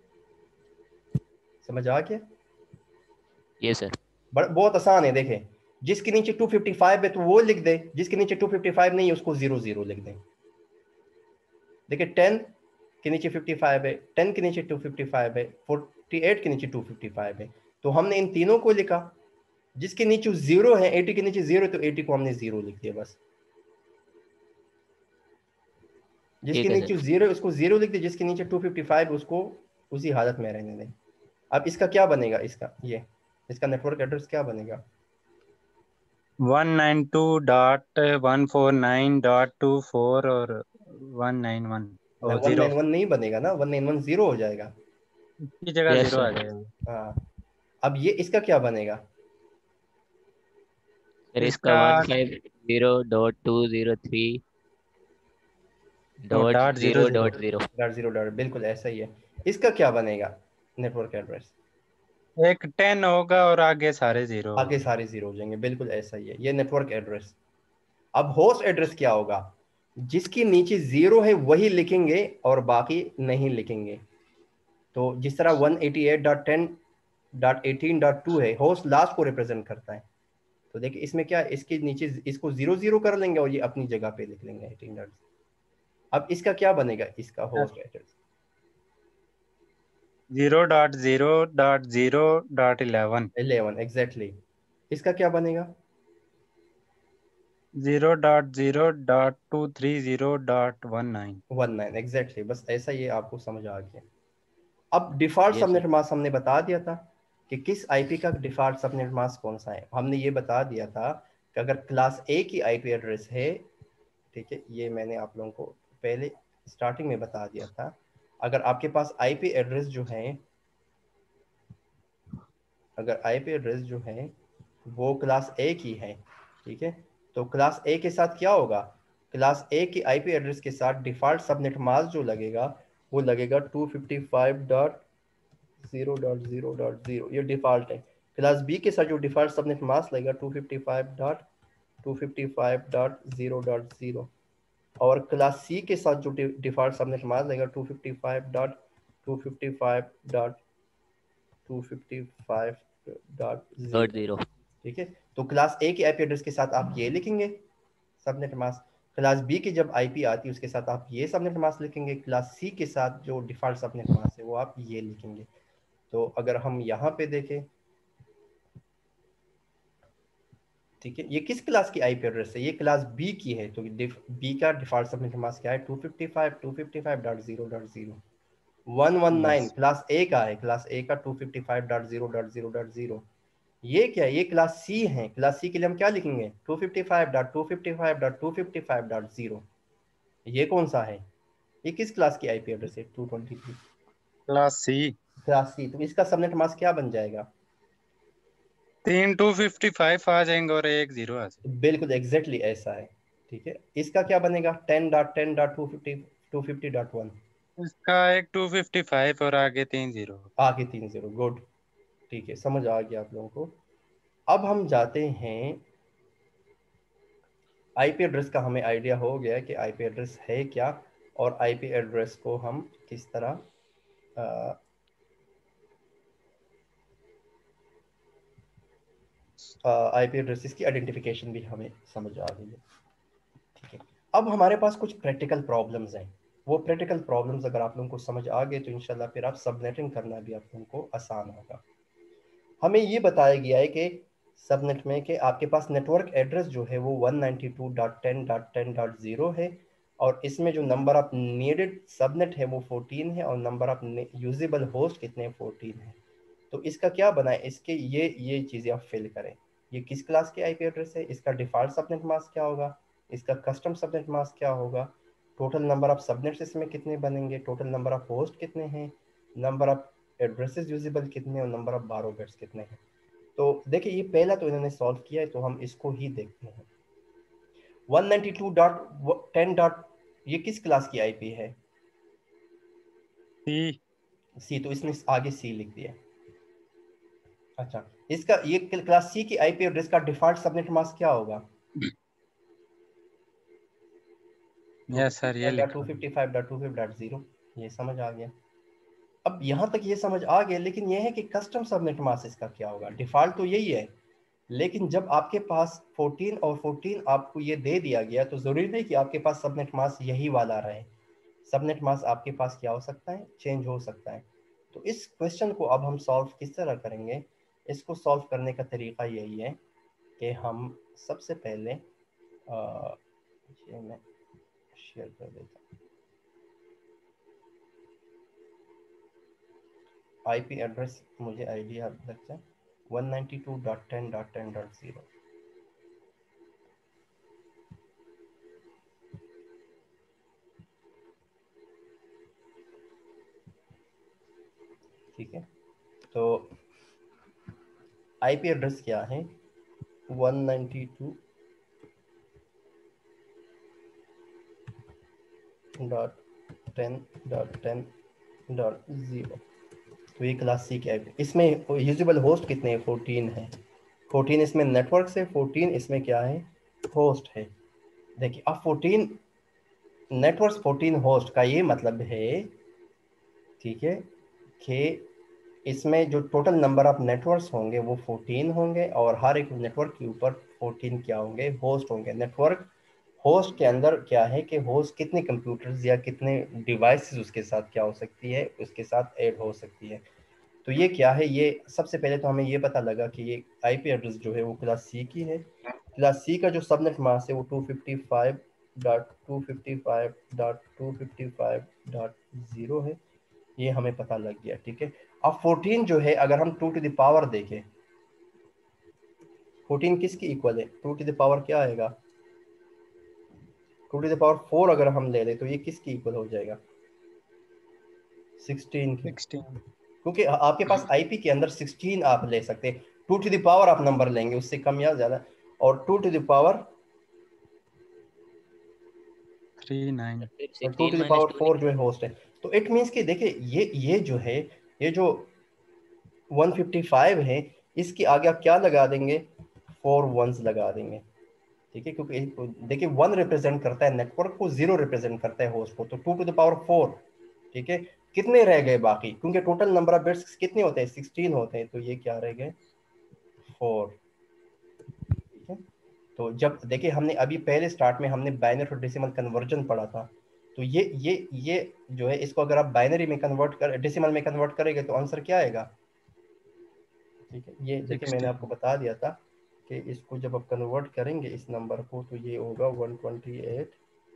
समझ आ गया? ये सर। बट बहुत आसान है। देखें, जिसके नीचे टू फिफ्टी फाइव है तो वो लिख दे, जिसके नीचे टू फिफ्टी फाइव नहीं है उसको जीरो जीरो लिख दें। देखिए टेन के नीचे फिफ्टी फाइव है, टेन के नीचे टू फिफ्टी फाइव है, फोर्टी एट के नीचे टू फिफ्टी फाइव है। तो हमने इन तीनों को लिखा, जिसके नीचे जीरो है, एटी के नीचे जीरो, तो एटी को हमने जीरो लिख दिया बस। जिसके ठीक है नीचे सर। जीरो उसको जीरो लिख दे, जिसके नीचे टू फिफ्टी फाइव उसको उसी हालत में रहने दें। अब इसका क्या बनेगा, इसका ये इसका नेटवर्क एड्रेस क्या बनेगा? One nine two dot one four nine dot two four और वन नाइन वन ना, और वन जीरो नाइन वन नहीं बनेगा ना, वन नाइन वन जीरो हो जाएगा। की जगह यस जीरो आ सर। जाएगा। हाँ, अब ये इसका क्या बनेगा? सर इसका इसका one five zero dot two zero three dot dot zero zero zero dot zero. Dot zero dot, बिल्कुल ऐसा ही है। इसका क्या बनेगा नेटवर्क एड्रेस? एक टेन होगा और आगे सारे जीरो आगे सारे जीरो हो जाएंगे, बिल्कुल ऐसा ही है, ये नेटवर्क एड्रेस। अब होस्ट एड्रेस क्या होगा, जिसके नीचे जीरो है वही लिखेंगे और बाकी नहीं लिखेंगे। तो जिस तरह one eighty eight dot ten dot eighteen dot two है, होस्ट लास्ट को रिप्रेजेंट करता है। तो देखिए इसमें क्या है, इसके नीचे इसको जीरो जीरो कर लेंगे और ये अपनी जगह पे लिख लेंगे एटीन डॉट। अब इसका क्या बनेगा, इसका host address zero dot zero dot zero dot eleven eleven exactly. इसका क्या बनेगा, zero dot zero dot two three zero dot one nine one nine exactly. बस ऐसा ये आपको समझ आ गया। अब default yes subnet sir. Mask हमने बता दिया था कि किस आईपी का डिफॉल्ट सबनेट मास्क कौन सा है। हमने ये बता दिया था कि अगर क्लास ए की आईपी एड्रेस है, ठीक है, ये मैंने आप लोगों को पहले स्टार्टिंग में बता दिया था। अगर आपके पास आईपी एड्रेस जो है, अगर आईपी एड्रेस जो है वो क्लास ए की है, ठीक है, तो क्लास ए के साथ क्या होगा, क्लास ए की आईपी एड्रेस के साथ डिफॉल्ट सबनेट मास्क जो लगेगा वो लगेगा two fifty five dot zero dot zero dot zero, ये डिफॉल्ट है। क्लास बी के साथ जो डिफॉल्ट सबनेट मास्क लगेगा two fifty five dot two fifty five dot zero dot zero, और क्लास सी के साथ जो डिफॉल्ट सबनेट मास्क लगेगा two fifty five dot two fifty five dot two fifty five dot dot zero. Zero. ठीक है, तो क्लास ए के आईपी एड्रेस के साथ आप ये लिखेंगे सबनेट मास्क, क्लास बी की जब आईपी आती है उसके साथ आप ये सबनेट मास्क लिखेंगे, क्लास सी के साथ जो डिफॉल्ट सबनेट मास्क है वो आप ये लिखेंगे। तो अगर हम यहाँ पे देखें, ठीक है, ये किस क्लास की आईपी एड्रेस है, ये क्लास बी की है, तो बी का डिफॉल्ट सबनेट मास्क क्या है, two fifty five dot two fifty five dot zero dot zero. One one nine yes class A का है, क्लास ए का two fifty five dot zero dot zero dot zero. ये क्या है, ये क्लास सी है, क्लास सी के लिए हम क्या लिखेंगे, two fifty five dot two fifty five dot two fifty five dot zero. ये कौन सा है, ये किस क्लास की आईपी एड्रेस है, two twenty three class C class C. तो इसका सबनेट मास्क क्या बन जाएगा, तीन टू फिफ्टी फाइव आ जाएंगे और एक जीरो आ जाएगा। बिल्कुल एग्जैक्टली ऐसा है। ठीक है, इसका क्या बनेगा, ten dot ten dot two fifty two fifty dot one, इसका एक टू फिफ्टी फाइव और आगे तीन जीरो। आगे तीन जीरो, गुड। ठीक है, समझ आ गया आप लोगों को। अब हम जाते हैं, आईपी एड्रेस का हमें आइडिया हो गया कि आईपी एड्रेस है क्या, और आईपी एड्रेस को हम किस तरह आईपी एड्रेसेस की आइडेंटिफिकेशन भी हमें समझ आ गई है। ठीक है, अब हमारे पास कुछ प्रैक्टिकल प्रॉब्लम्स हैं। वो प्रैक्टिकल प्रॉब्लम्स अगर आप लोगों को समझ आ गए तो इंशाल्लाह फिर आप सबनेटिंग करना भी आप लोगों को आसान होगा। हमें ये बताया गया है कि सबनेट में कि आपके पास नेटवर्क एड्रेस जो है वो one ninety two dot ten dot ten dot zero है, और इसमें जो नंबर ऑफ नीडेड सबनेट है वो फोर्टीन है, और नंबर ऑफ यूजेबल होस्ट कितने हैं, फोर्टीन है। तो इसका क्या बना है, इसके ये ये चीज़ें आप फिल करें। ये किस क्लास की आईपी एड्रेस है, इसका डिफॉल्ट सबनेट मास्क क्या होगा, इसका कस्टम सबनेट मास्क क्या होगा, टोटल नंबर ऑफ सबनेट्स इसमें कितने बनेंगे, टोटल नंबर ऑफ होस्ट कितने हैं, नंबर ऑफ एड्रेसेस यूजेबल कितने, और नंबर ऑफ बारो बिट्स कितने हैं। तो देखिए ये पहला तो इन्होंने सॉल्व किया है, तो हम इसको ही देखते हैं। One ninety two dot ten dot ये किस क्लास की आईपी है, सी सी, तो इसने आगे सी लिख दिया। अच्छा, इसका ये क्लास सी की आईपी एड्रेस का डिफॉल्ट सबनेट मास्क क्या होगा, यस सर ये लिखा। Two fifty five dot two fifty five dot zero. ये समझ आ गया। अब यहाँ तक ये समझ आ गया, लेकिन ये है कि कस्टम सबनेट मास्क इसका क्या होगा, डिफॉल्ट तो यही है, लेकिन जब आपके पास फोर्टीन और फोर्टीन आपको ये दे दिया गया तो जरूरी नहीं कि आपके पास सबनेट मास्क यही वाला रहे। सबनेट मास्क आपके पास क्या हो सकता है, चेंज हो सकता है। तो इस क्वेश्चन को अब हम सॉल्व किस तरह करेंगे, इसको सॉल्व करने का तरीका यही है कि हम सबसे पहले आ, ये मैं शेयर कर देता हूँ। आईपी एड्रेस मुझे आइडिया लगता है one ninety two dot ten dot ten dot zero. ठीक है, तो आईपी एड्रेस क्या है, one ninety two dot ten dot ten dot zero. तो ये क्लास सी की आईपी। इसमें यूजेबल होस्ट कितने हैं? फोर्टीन है। फोर्टीन इसमें नेटवर्क से, फोर्टीन इसमें क्या है? होस्ट है। देखिए अब फोर्टीन नेटवर्क, फोर्टीन होस्ट का ये मतलब है, ठीक है, कि इसमें जो टोटल नंबर ऑफ नेटवर्क्स होंगे वो फोर्टीन होंगे, और हर एक नेटवर्क के ऊपर फोर्टीन क्या होंगे? होस्ट होंगे। नेटवर्क होस्ट के अंदर क्या है कि होस्ट कितने कंप्यूटर्स या कितने डिवाइसेस उसके साथ क्या हो सकती है, उसके साथ ऐड हो सकती है। तो ये क्या है? ये सबसे पहले तो हमें ये पता लगा कि ये आईपी एड्रेस जो है वो क्लास सी की है। क्लास सी का जो सबनेट मास्क है वो two fifty five dot two fifty five dot two fifty five dot zero है। ये हमें पता लग गया, ठीक है। अब फोर्टीन जो है, अगर हम टू टू द पावर देखें, फोर्टीन किसकी इक्वल है? टू टू द पावर क्या आएगा? Two to the power four अगर हम ले लें तो ये किसकी इक्वल हो जाएगा? सिक्सटीन की। सिक्सटीन। क्योंकि आपके पास आईपी के अंदर सिक्सटीन आप ले सकते हैं। टू टू द पावर आप नंबर लेंगे, उससे कम या ज्यादा, और two to the power three nine. फिर two to sixteen the minus power two four जो है होस्ट है। तो इट मीन्स कि देखिए ये ये जो है, ये जो वन फिफ्टी फाइव है, इसके आगे आप क्या लगा देंगे? फोर वंस लगा देंगे, ठीक है। क्योंकि देखिए वन रिप्रेजेंट करता है नेटवर्क को, जीरो रिप्रेजेंट करता है होस्ट को। तो two to the power four, ठीक है। कितने रह गए बाकी? क्योंकि टोटल नंबर ऑफ बिट्स कितने होते हैं? सिक्सटीन होते हैं। तो ये क्या रह गए? फोर, ठीक है। तो जब देखिए हमने अभी पहले स्टार्ट में हमने बाइनरी और डेसिमल कन्वर्जन पढ़ा था। तो ये ये ये जो है, इसको अगर आप बाइनरी में कन्वर्ट कर, डेसिमल में कन्वर्ट करेंगे तो आंसर क्या आएगा? ठीक है, ये देखिए मैंने आपको बता दिया था कि इसको जब आप कन्वर्ट करेंगे इस नंबर को, तो ये होगा one twenty eight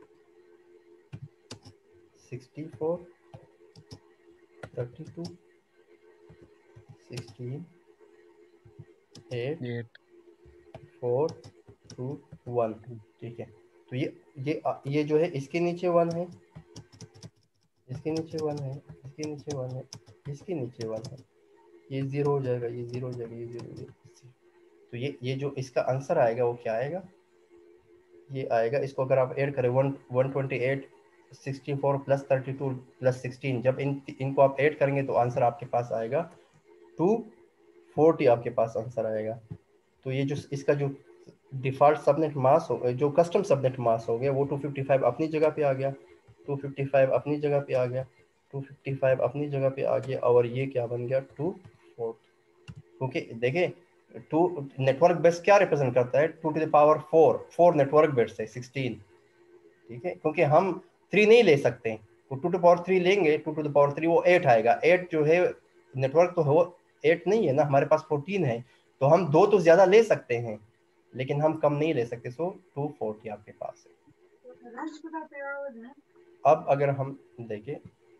sixty four thirty two sixteen eight eight. Four two one, ठीक है। तो ये ये ये जो है इसके नीचे वन है, इसके नीचे वन है, इसके नीचे वन है, इसके नीचे वन है। ये जीरो हो जाएगा, ये जीरो हो जाएगा, ये जीरो, ये तो ये ये जो इसका आंसर आएगा वो क्या आएगा? ये आएगा, इसको अगर आप ऐड करें one one twenty eight sixty four plus thirty two plus sixteen, जब इन इनको आप ऐड करेंगे तो आंसर आपके पास आएगा टू फोर्टी, आपके पास आंसर आएगा। तो ये जो इसका जो डिफॉल्ट सबनेट मास हो, जो कस्टम सबनेट मास हो गया, वो टू फिफ्टी फाइव अपनी जगह पे आ गया, टू फिफ्टी फाइव अपनी जगह पे आ गया, टू फिफ्टी फाइव अपनी जगह पे आ गया, और ये क्या बन गया? Two forty. क्योंकि देखिए टू नेटवर्क बेस क्या रिप्रेजेंट करता है? Two to the power four, four network base है सिक्सटीन, ठीक है। क्योंकि हम थ्री नहीं ले सकते, तो टू टू पावर थ्री लेंगे, two to the power three वो एट आएगा। एट जो है नेटवर्क तो हो एट नहीं है ना, हमारे पास फोर्टीन है। तो हम दो तो ज्यादा ले सकते हैं, लेकिन हम कम नहीं ले सकते। सो टू फोर्टी आपके पास है। अब अगर हम देखें,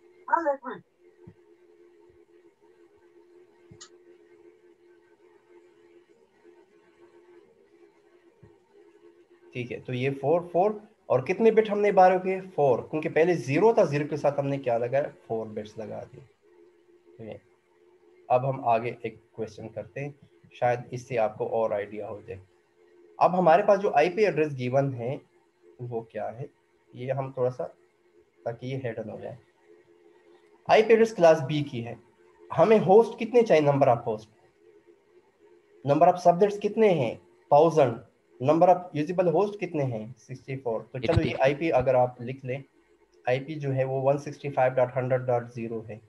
ठीक है, तो ये फोर फोर, और कितने बिट हमने बारह किए? फोर, क्योंकि पहले जीरो था, जीरो के साथ हमने क्या लगाया? फोर बिट्स लगा दिए। तो ये अब हम आगे एक क्वेश्चन करते हैं, शायद इससे आपको और आइडिया हो जाए। अब हमारे पास जो आईपी एड्रेस गिवन है वो क्या है? ये हम थोड़ा सा, ताकि ये हेडन हो जाए। आईपी एड्रेस क्लास बी की है। हमें होस्ट कितने चाहिए? Number of host, number of subnets कितने हैं? Thousand. Number of usable host कितने हैं? Sixty four. तो चलो ये आईपी अगर आप लिख लें, आईपी जो है वो one sixty five dot hundred dot zero है।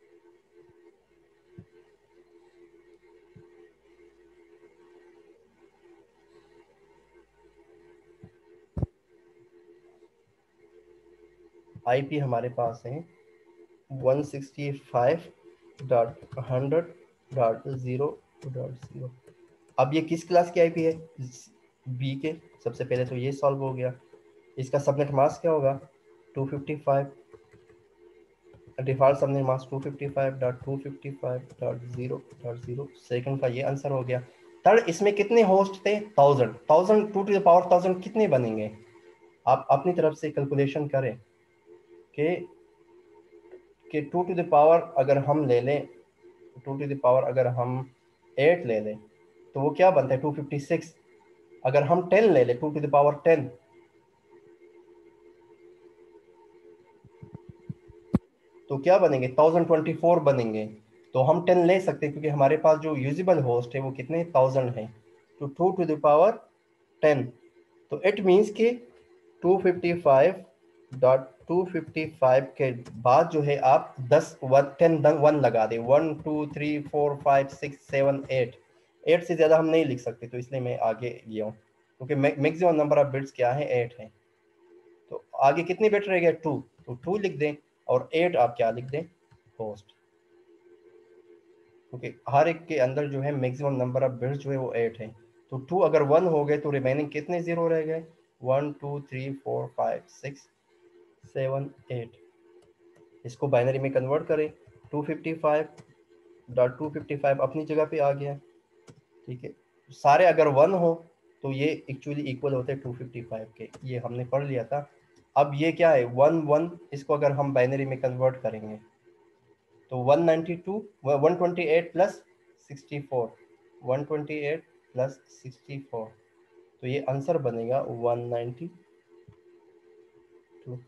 आईपी हमारे पास है one sixty five dot hundred dot zero dot zero. अब ये किस क्लास की आईपी है? बी के। सबसे पहले तो ये सॉल्व हो गया। इसका सबनेट मास्क क्या होगा? Two fifty five. Default subnet mask two fifty five dot two fifty five dot zero dot zero. Second का ये आंसर हो गया। थर्ड, इसमें कितने होस्ट थे? Thousand. Thousand two to the power thousand कितने बनेंगे? आप अपनी तरफ से कैलकुलेशन करें कि कि टू टू द पावर अगर हम ले लें, टू टू द पावर अगर हम एट ले लें तो वो क्या बनता है? Two fifty six. अगर हम टेन ले लें, two to the power ten, तो क्या बनेंगे? थाउजेंड ट्वेंटी फोर बनेंगे। तो हम टेन ले सकते हैं क्योंकि हमारे पास जो यूजेबल होस्ट है वो कितने थाउजेंड है, तो two to the power ten, तो इट मीन्स कि two fifty five dot two fifty five के बाद जो है आप दस वन टेन वन लगा दें, one two three four five six seven eight, eight से ज़्यादा हम नहीं लिख सकते, तो इसलिए मैं आगे गया हूँ क्योंकि मैक्सिमम नंबर ऑफ बिट्स क्या है, एट है। तो आगे कितने बिट रह गए, टू, तो टू लिख दें और एट आप क्या लिख दें, होस्ट, क्योंकि हर एक के अंदर जो है मैक्सिमम नंबर ऑफ बिट्स जो है वो एट है। तो टू अगर वन हो गए तो रिमेनिंग कितने जीरो रह गए, one two three four five six seven eight. इसको बाइनरी में कन्वर्ट करें, two fifty five dot two fifty five अपनी जगह पे आ गया, ठीक है। सारे अगर वन हो तो ये एक्चुअली इक्वल होते हैं टू फिफ्टी फाइव के, ये हमने पढ़ लिया था। अब ये क्या है, वन वन, इसको अगर हम बाइनरी में कन्वर्ट करेंगे तो one ninety two, one twenty eight plus sixty four, one twenty eight plus sixty four, तो ये आंसर बनेगा वन नाइंटी टू।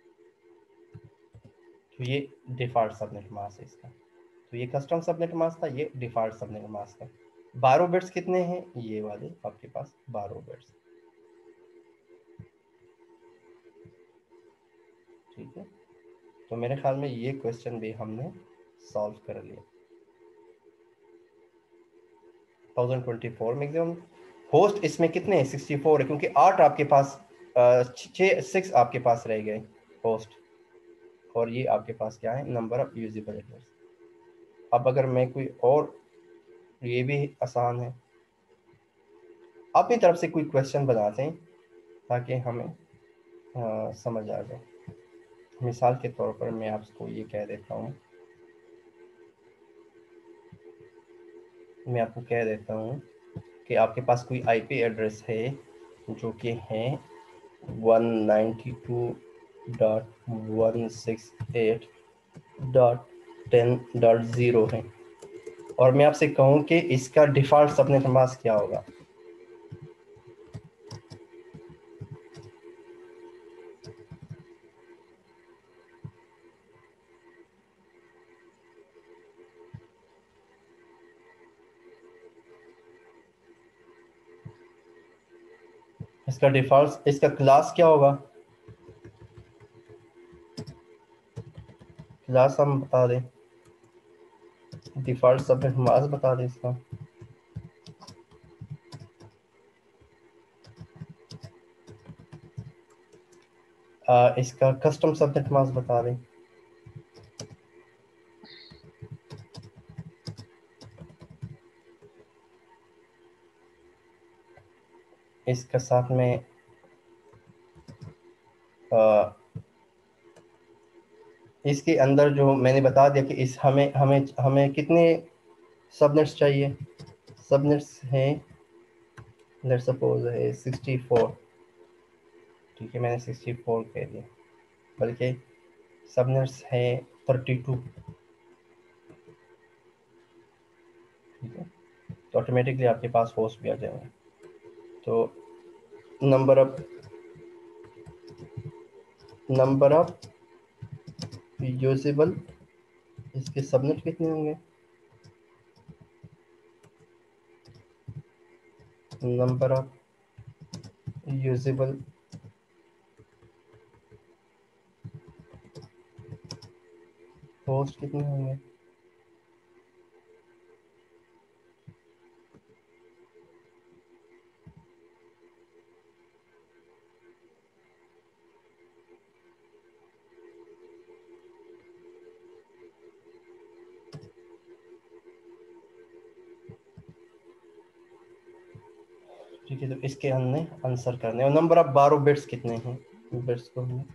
तो ये डिफॉल्ट सबनेट मास्क है इसका, तो ये कस्टम सबनेट मास्क था, ये डिफॉल्ट सबनेट मास्क है। बारह बिट्स कितने हैं, ये वाले आपके पास बारह बिट्स, ठीक है। तो मेरे ख्याल में ये क्वेश्चन भी हमने सॉल्व कर लिया। Thousand twenty four maximum host, इसमें कितने हैं, सिक्सटी फोर है क्योंकि आठ आपके पास, छः सिक्स आपके पास रह गए होस्ट, और ये आपके पास क्या है, नंबर ऑफ यूजेबल एड्रेस। अब अगर मैं कोई और, ये भी आसान है, अपनी तरफ से कोई क्वेश्चन बनाते हैं ताकि हमें आ, समझ आ जाए। मिसाल के तौर पर मैं आपको ये कह देता हूँ, मैं आपको कह देता हूँ कि आपके पास कोई आईपी एड्रेस है जो कि है one ninety two dot one six eight dot ten dot zero है, और मैं आपसे कहूँ कि इसका डिफ़ॉल्ट सबनेट मास्क क्या होगा। इसका डिफ़ॉल्ट, इसका क्लास क्या होगा, क्लास हम बता दें, डिफ़ॉल्ट सबनेट मास्क बता दें इसका। आ, इसका कस्टम सबनेट मास्क बता दें। इसका साथ में आ, इसके अंदर जो मैंने बता दिया कि इस हमें हमें हमें कितने सबनेट्स चाहिए, सबनेट्स हैं लेट्स सपोज है सिक्सटी फोर, ठीक है, मैंने सिक्सटी फोर कह दिया, बल्कि सबनेट्स है थर्टी टू, ठीक है। तो ऑटोमेटिकली आपके पास होस्ट भी आ जाएंगे। तो number of number of usable, इसके सबनेट कितने होंगे, नंबर ऑफ यूजेबल होस्ट कितने होंगे, ठीक है। तो इसके हमने आंसर करने, और नंबर ऑफ बारह बिट्स कितने हैं, बिट्स को हमने,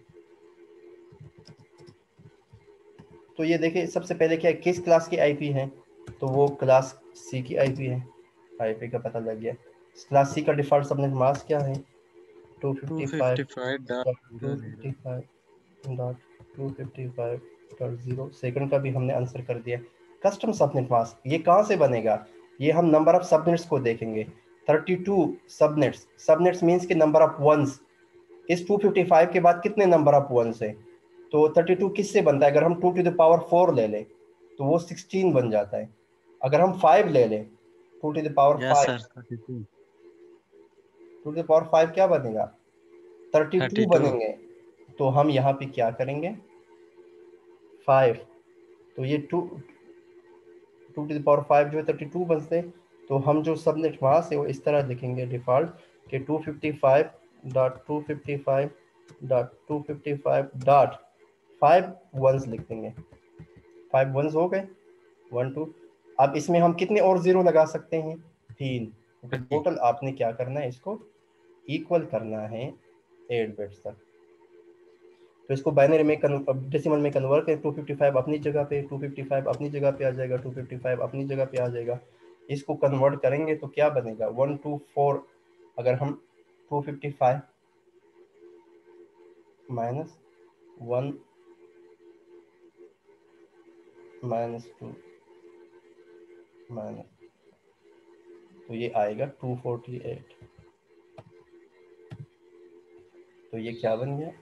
तो ये देखिए सबसे पहले क्या है, किस क्लास की आईपी है, तो वो क्लास सी की आईपी है, आईपी का पता लग गया। क्लास सी का डिफॉल्ट सबनेट मास्क क्या है, two fifty five dot two fifty five dot two fifty five dot zero. Second का भी हमने आंसर कर दिया। कस्टम सबनेट मास्क ये कहाँ से बनेगा, ये हम नंबर ऑफ सबनेट्स को देखेंगे, thirty two subnets, subnets means के नंबर ऑफ वंस, इस टू फिफ्टी फाइव के बाद कितने नंबर ऑफ वंस है, तो थर्टी टू किससे बनता है, अगर हम two to the power four ले लें तो वो सिक्सटीन बन जाता है। अगर हम फाइव ले लें, two to the power yes five, sir thirty two two to the power five क्या बनेगा, थर्टी थर्टी टू टू बनेंगे। तो हम यहाँ पे क्या करेंगे, फाइव, तो ये two two to the power five जो है थर्टी टू बनते हैं। तो हम जो सबनेट वहाँ से वो इस तरह लिखेंगे डिफ़ॉल्ट कि two fifty five dot two fifty five dot two fifty five dot five ones लिख देंगे। फाइव वंस हो गए, वन टू। अब इसमें हम कितने और जीरो लगा सकते हैं, तीन। तो टोटल आपने क्या करना है, इसको इक्वल करना है एट बिट्स तक। तो इसको बाइनरी में डेसिमल में कन्वर्ट करें, टू फिफ्टी फाइव अपनी जगह पे, टू फिफ्टी फाइव अपनी जगह पे आ जाएगा, टू फिफ्टी फाइव अपनी जगह पे आ जाएगा। इसको कन्वर्ट करेंगे तो क्या बनेगा, वन टू फोर। अगर हम two fifty five minus one minus two minus, तो ये आएगा टू फोर्टी एट। तो ये क्या बन गया,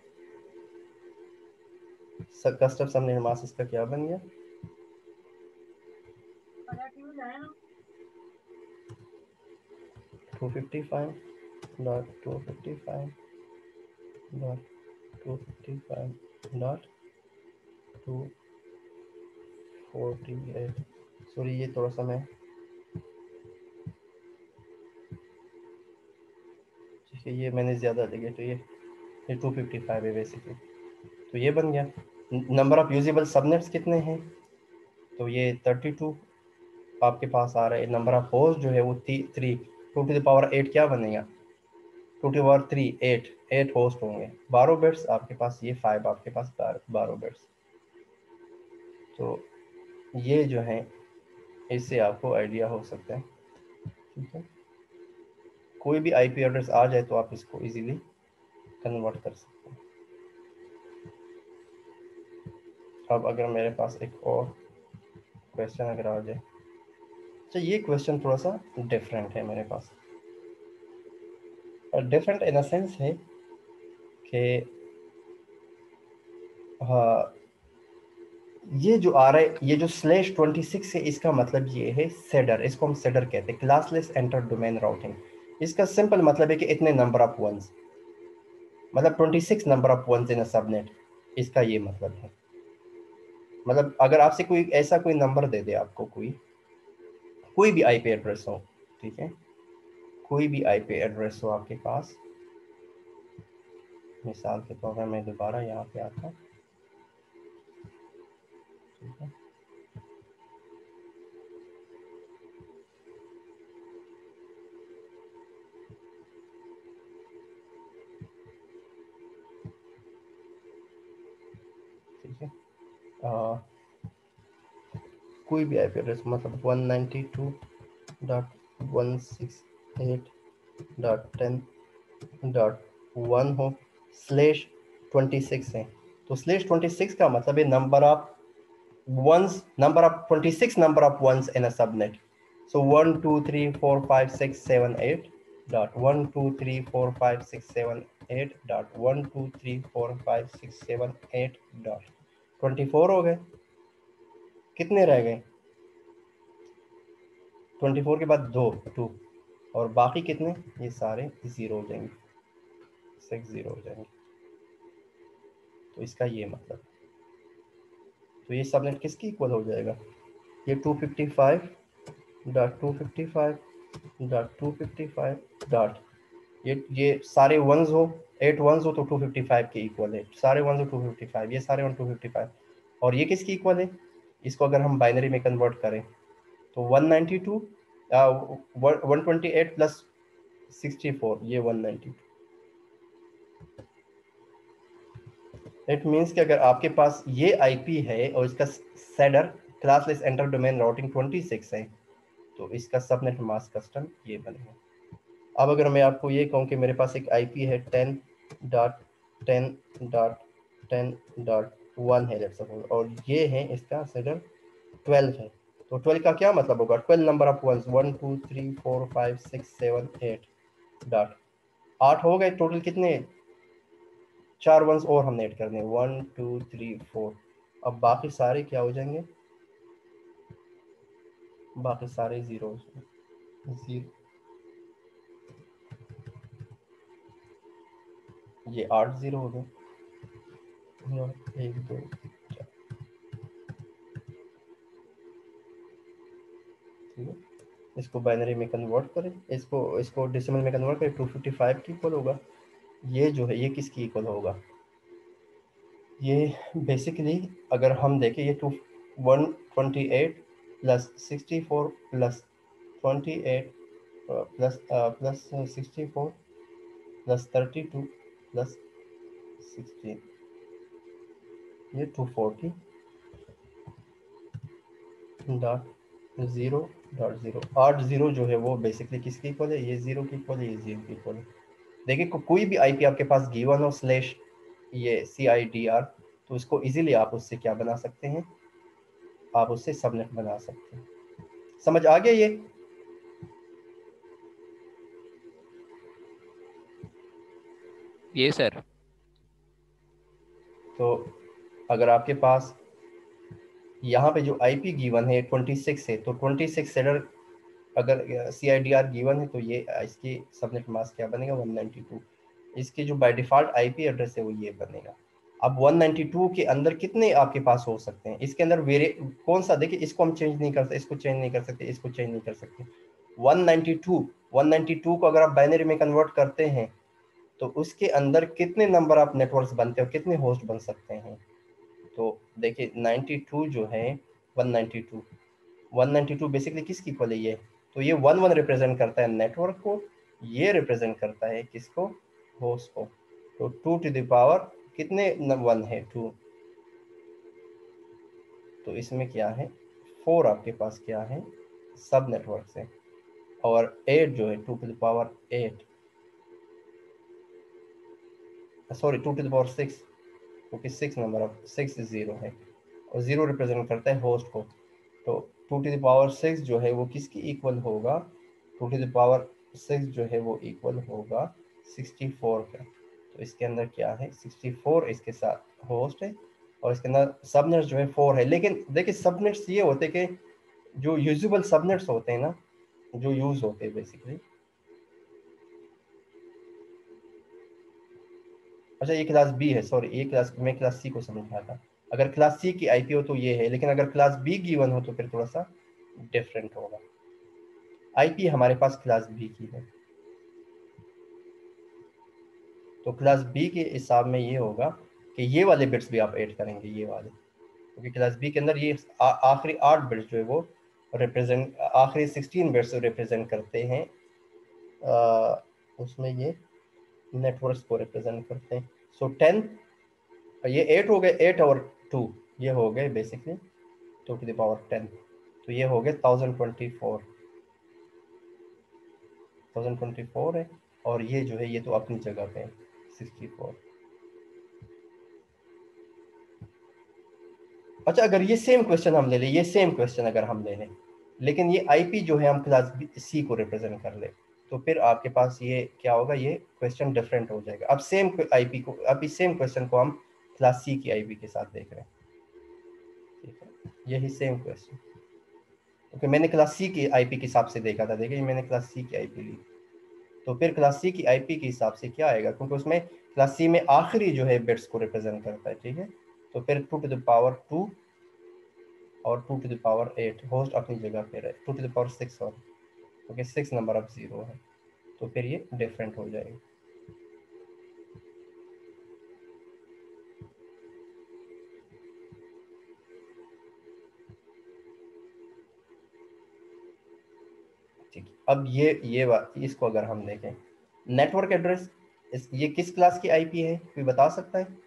कस्टम सम निर्मास इसका क्या बन गया, two fifty five dot two fifty five dot two fifty five dot two forty eight. Sorry ये थोड़ा सा मैं, ठीक है ये मैंने ज़्यादा लिखे, तो ये ये टू फिफ्टी फाइव है बेसिकली। तो ये बन गया। नंबर ऑफ यूजेबल सबनेट्स कितने हैं, तो ये थर्टी टू आपके पास आ रहा है। नंबर ऑफ होस्ट जो है वो three, two to the power eight क्या बनेगा, two to the power three eight, eight host होंगे। बारह बिट्स आपके पास, ये फाइव आपके पास बारह बिट्स। तो ये जो है इससे आपको आइडिया हो सकता है, ठीक है। कोई भी आईपी एड्रेस आ जाए तो आप इसको इजीली कन्वर्ट कर सकते हैं। अब अगर मेरे पास एक और क्वेश्चन अगर आ जाए, अच्छा ये क्वेश्चन थोड़ा सा डिफरेंट है मेरे पास। डिफरेंट इन अ सेंस है कि हाँ, ये जो आ रहा है, ये जो स्लैश ट्वेंटी सिक्स है, इसका मतलब ये है सेडर, इसको हम सेडर कहते हैं, क्लासलेस एंटर डोमेन राउटिंग। इसका सिंपल मतलब है कि इतने नंबर ऑफ वंस, मतलब twenty six number of ones in a subnet, इसका ये मतलब है। मतलब अगर आपसे कोई ऐसा कोई नंबर दे दे आपको, कोई कोई भी आईपी एड्रेस हो, ठीक है, कोई भी आईपी एड्रेस हो आपके पास, मिसाल के तौर पर मैं दोबारा यहाँ पे आता हूँ, ठीक है। ठीक है, आ, कोई भी आईपी एड्रेस मतलब one ninety two dot one six eight dot ten dot one हो, स्लेश ट्वेंटी सिक्स है। तो स्लेश ट्वेंटी सिक्स का मतलब है number of ones, number of twenty six number of ones in a subnet. So one two three four five six seven eight dot one two three four five six seven eight dot one two three four five six seven eight dot twenty four हो गए। कितने रह गए, ट्वेंटी फोर के बाद दो, टू, और बाकी कितने, ये सारे जीरो हो जाएंगे, सिक्स जीरो हो जाएंगे। तो इसका ये मतलब, तो ये सबनेट किसकी इक्वल हो जाएगा, ये two fifty five dot two fifty five dot two fifty five dot, ये ये सारे वंस हो, एट वंस हो तो टू फिफ्टी फाइव के इक्वल है, सारे वंस हो टू फिफ्टी फाइव, ये सारे वन टू फिफ्टी फाइव, और ये किसकी इक्वल है, इसको अगर हम बाइनरी में कन्वर्ट करें तो one ninety two, one twenty eight plus sixty four, ये one ninety two. It means कि अगर आपके पास ये आईपी है और इसका CIDR classless inter domain routing twenty six है, तो इसका सबनेट मास्क कस्टम ये बनेगा। अब अगर मैं आपको ये कहूँ कि मेरे पास एक आईपी है ten dot ten dot ten dot one है लेट्स सपोज, और ये है इसका सेडर ट्वेल्व है, तो ट्वेल्व का क्या मतलब होगा, twelve number of ones, one two three four five six seven eight dot, आठ हो गए टोटल, कितने, चार वंस और हमने ऐड करने, वन टू थ्री फोर। अब बाकी सारे क्या हो जाएंगे, बाकी सारे जीरो जीरो। ये आठ जीरो हो गए, एक दो चार, ठीक है। इसको बाइनरी में कन्वर्ट करें, इसको इसको डेसिमल में कन्वर्ट करें, टू फिफ्टी फाइव की इक्वल होगा। ये जो है ये किसकी इक्वल होगा, ये बेसिकली अगर हम देखें ये two one twenty eight plus sixty four plus twenty eight plus plus sixty four plus thirty two plus sixteen, ये two forty dot zero dot zero. आठ ज़ीरो जो है वो बेसिकली किसकी इक्वल है, ये ज़ीरो की इक्वल है, ये ज़ीरो की इक्वल है। देखिए को, कोई भी आईपी आपके पास गिवन हो स्लैश ये सी आई डी आर, तो इसको इजीली आप उससे क्या बना सकते हैं, आप उससे सबनेट बना सकते हैं। समझ आ गया ये? ये सर। तो अगर आपके पास यहाँ पे जो आईपी गिवन है छब्बीस है, तो छब्बीस सेडर अगर C I D R given है तो ये इसकी सबनेट मास्क क्या बनेगा, वन नाइंटी टू। इसके जो बाय डिफॉल्ट आईपी एड्रेस है वो ये बनेगा। अब वन नाइंटी टू के अंदर कितने आपके पास हो सकते हैं, इसके अंदर वेरे कौन सा, देखिए इसको हम चेंज नहीं कर सकते, इसको चेंज नहीं कर सकते, इसको चेंज नहीं कर सकते। One ninety two one ninety two को अगर आप बाइनरी में कन्वर्ट करते हैं तो उसके अंदर कितने नंबर आप नेटवर्क्स बनते हो, कितने होस्ट बन सकते हैं। तो देखिए नाइंटी टू जो है one ninety two one ninety two basically किसकी इक्वल है, ये तो ये वन वन रिप्रेजेंट करता है नेटवर्क को, ये रिप्रेजेंट करता है किसको, होस्ट को। तो टू टू द पावर कितने वन है, टू, तो इसमें क्या है फोर आपके पास क्या है सब नेटवर्क से, और एट जो है two to the power eight, sorry two to the power six, क्योंकि six number of six zero है और जीरो रिप्रेजेंट करता है होस्ट को। तो two to the power six जो है वो किसकी इक्वल होगा, two to the power six जो है वो इक्वल होगा सिक्सटी फोर का। तो इसके अंदर क्या है सिक्सटी फोर, इसके साथ होस्ट है और इसके अंदर सबनेट्स जो है फोर है। लेकिन देखिए सबनेट्स ये होते हैं कि जो यूजेबल सबनेट्स होते हैं ना, जो यूज होते हैं बेसिकली, अच्छा ये क्लास बी है, सॉरी ये क्लास, मैं क्लास सी को समझ रहा था। अगर क्लास सी की आईपी हो तो ये है, लेकिन अगर क्लास बी गिवन हो तो फिर थोड़ा सा डिफरेंट होगा। आईपी हमारे पास क्लास बी की है, तो क्लास बी के हिसाब में ये होगा कि ये वाले बिट्स भी आप ऐड करेंगे, ये वाले, क्योंकि क्लास बी के अंदर ये आखिरी आठ बिट्स जो है वो रिप्रेजेंट, आखिरी सिक्सटीन बिट्स रिप्रेजेंट करते हैं, आ, उसमें ये नेटवर्क्स को रिप्रेजेंट करते हैं। सो टेन, ये एट हो गए, एट और टू ये हो गए basically two to the power ten, तो ये हो गए thousand twenty four, thousand twenty four है, और ये जो है ये तो अपनी जगह पे है सिक्सटी फोर। अच्छा अगर ये सेम क्वेश्चन हम ले लें, ये सेम क्वेश्चन अगर हम ले लें, लेकिन ये आईपी जो है हम क्लास सी को रिप्रेजेंट कर ले, तो फिर आपके पास ये क्या होगा, ये क्वेश्चन डिफरेंट हो जाएगा। अब सेम आईपी को, अब इस सेम क्वेश्चन को हम क्लास सी की आईपी के साथ देख रहे हैं, ठीक है, यही सेम क्वेश्चन, क्योंकि मैंने क्लास सी की आईपी के हिसाब से देखा था। देखिए मैंने क्लास सी की आईपी ली, तो फिर क्लास सी की आईपी के हिसाब से क्या आएगा, क्योंकि उसमें क्लास सी में आखिरी जो है बिट्स को रिप्रेजेंट करता है, ठीक है। तो फिर two to the power two और two to the power eight, host अपनी जगह पे रहे, two to the power six, और क्योंकि सिक्स नंबर ऑफ जीरो है, तो फिर ये डिफरेंट हो जाएगा। ठीक, अब ये ये बात, इसको अगर हम देखें नेटवर्क एड्रेस, इस ये किस क्लास की आईपी है, कोई बता सकता है?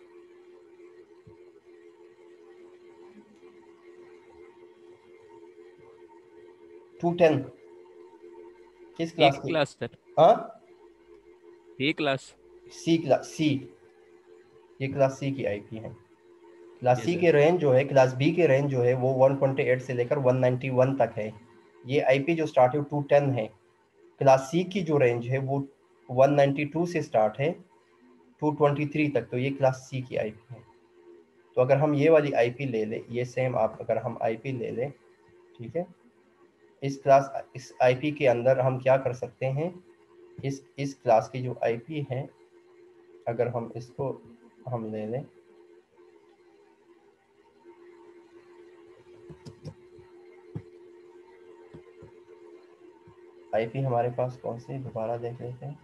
टू टेन किस क्लास एक की? क्लास सर, हाँ एक क्लास। सी क्लास, सी, ये क्लास सी की आईपी है। क्लास ये सी सर। के रेंज जो है, क्लास बी के रेंज जो है वो वन ट्वेंटी एट से लेकर वन नाइंटी वन तक है। ये आईपी जो स्टार्ट है टू टेन है। क्लास सी की जो रेंज है वो वन नाइंटी टू से स्टार्ट है टू ट्वेंटी थ्री तक, तो ये क्लास सी की आईपी है। तो अगर हम ये वाली आईपी ले लें, ये सेम आप अगर हम आईपी ले लें, ठीक है, इस क्लास इस आईपी के अंदर हम क्या कर सकते हैं, इस इस क्लास की जो आईपी है, अगर हम इसको हम ले लें, आईपी हमारे पास कौन सी, दोबारा देख लेते हैं।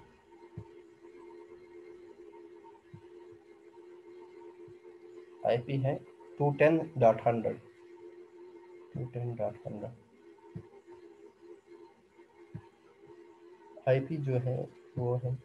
आईपी है two ten dot hundred, two ten dot hundred. IP जो है वो है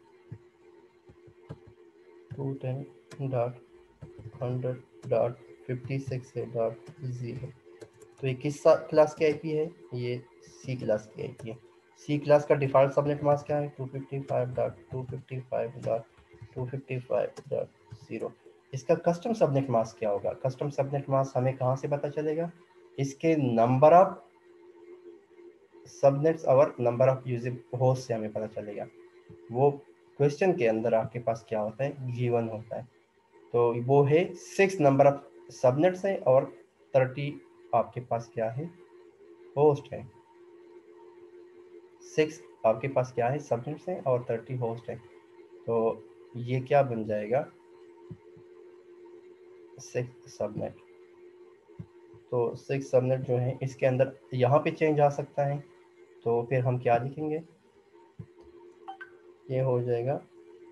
two ten dot hundred dot fifty six dot zero. तो ये किस क्लास की आईपी है, ये सी क्लास की आईपी है। सी क्लास का डिफॉल्ट सबनेट मास्क क्या है, two fifty five dot two fifty five dot two fifty five dot zero. इसका कस्टम सबनेट मास्क क्या होगा, कस्टम सबनेट मास्क हमें कहाँ से पता चलेगा, इसके नंबर ऑफ सबनेट्स और नंबर ऑफ यूजर होस्ट से हमें पता चलेगा। वो क्वेश्चन के अंदर आपके पास क्या होता है, गिवन होता है। तो वो है सिक्स नंबर ऑफ सबनेट्स है और थर्टी आपके पास क्या है, होस्ट है। सिक्स आपके पास क्या है, सबनेट्स हैं और थर्टी होस्ट है। तो ये क्या बन जाएगा, सिक्स सबनेट। तो सिक्स सबनेट जो है इसके अंदर यहाँ पे चेंज आ सकता है। तो फिर हम क्या लिखेंगे, ये हो जाएगा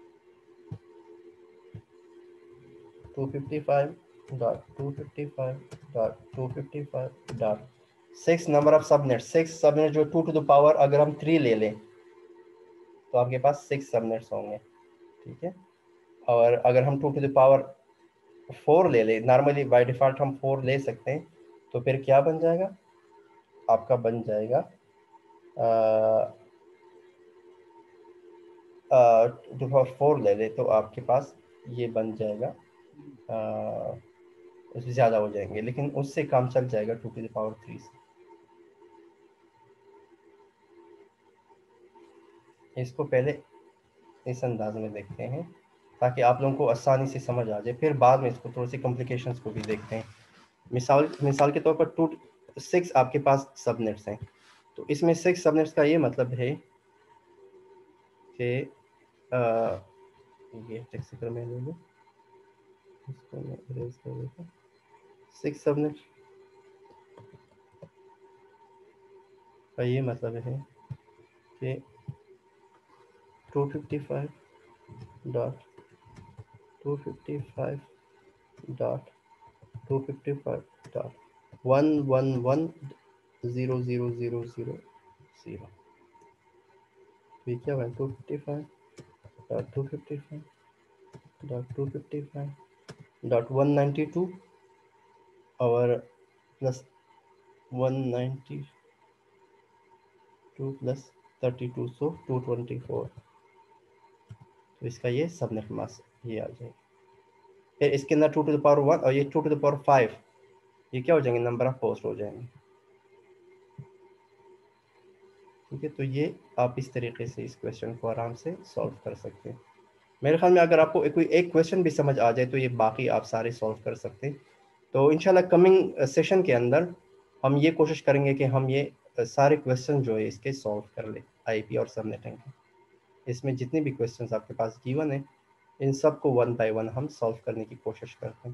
two fifty five dot two fifty five dot two fifty five dot six number of subnet. Six subnet जो टू टू द पावर अगर हम थ्री ले लें तो आपके पास सिक्स सबनेट्स होंगे, ठीक है। और अगर हम two to the power four ले लें, नॉर्मली बाय डिफॉल्ट हम फोर ले सकते हैं, तो फिर क्या बन जाएगा, आपका बन जाएगा टू टू पावर फोर ले लें तो आपके पास ये बन जाएगा, उससे ज़्यादा हो जाएंगे, लेकिन उससे काम चल जाएगा two to the power three से। इसको पहले इस अंदाज में देखते हैं ताकि आप लोगों को आसानी से समझ आ जाए, फिर बाद में इसको थोड़ी सी कॉम्प्लिकेशंस को भी देखते हैं। मिसाल मिसाल के तौर पर टू सिक्स आपके पास सबनेट्स हैं, तो इसमें सिक्स सबनेट्स का ये मतलब है कि ये टेक्स्ट में ले लूँ, इसको मैं इरेज कर देता हूँ। सिक्स सबनेट का ये मतलब है कि two fifty five dot two fifty five dot two fifty five dot one one one zero zero zero zero zero. तो ये क्या हुआ, two fifty five dot two fifty five dot two fifty five dot one ninety two और plus one ninety two plus thirty two, so two twenty four. तो इसका ये सबनेट मास्क ये आ जाएगा। फिर इसके अंदर two to the power one और ये two to the power five, ये क्या हो जाएंगे, नंबर ऑफ होस्ट हो जाएंगे, ठीक है। तो ये आप इस तरीके से इस क्वेश्चन को आराम से सॉल्व कर सकते हैं। मेरे ख्याल में अगर आपको कोई एक क्वेश्चन भी समझ आ जाए तो ये बाकी आप सारे सॉल्व कर सकते हैं। तो इंशाल्लाह कमिंग सेशन के अंदर हम ये कोशिश करेंगे कि हम ये सारे क्वेश्चन जो है इसके सॉल्व कर ले, आईपी और सबनेटिंग के। इसमें जितने भी क्वेश्चंस आपके पास गिवन है इन सब को वन बाय वन हम सॉल्व करने की कोशिश करते हैं।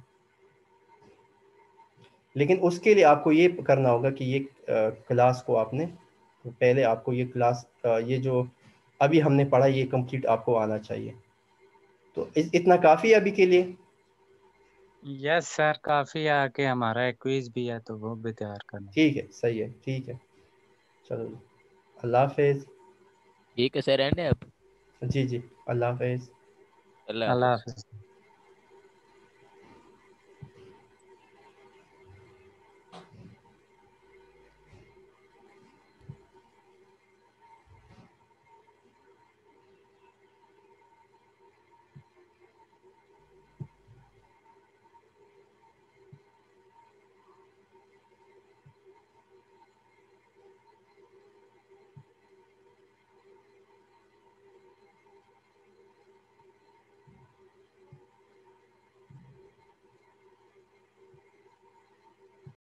लेकिन उसके लिए आपको ये करना होगा कि ये क्लास को आपने पहले आपको ये क्लास ये जो अभी हमने पढ़ा ये कंप्लीट आपको आना चाहिए। तो इस, इतना काफ़ी है अभी के लिए। यस सर, काफी आके हमारा एक क्विज भी है तो वो भी तैयार करना। ठीक है, सही है, ठीक है, चलो जी, अल्लाह हाफिज़। ठीक है सर, एंड है अब। जी जी, अल्लाह हाफिज़। अल्लाह अल्लाह हाफिज। हाफिज।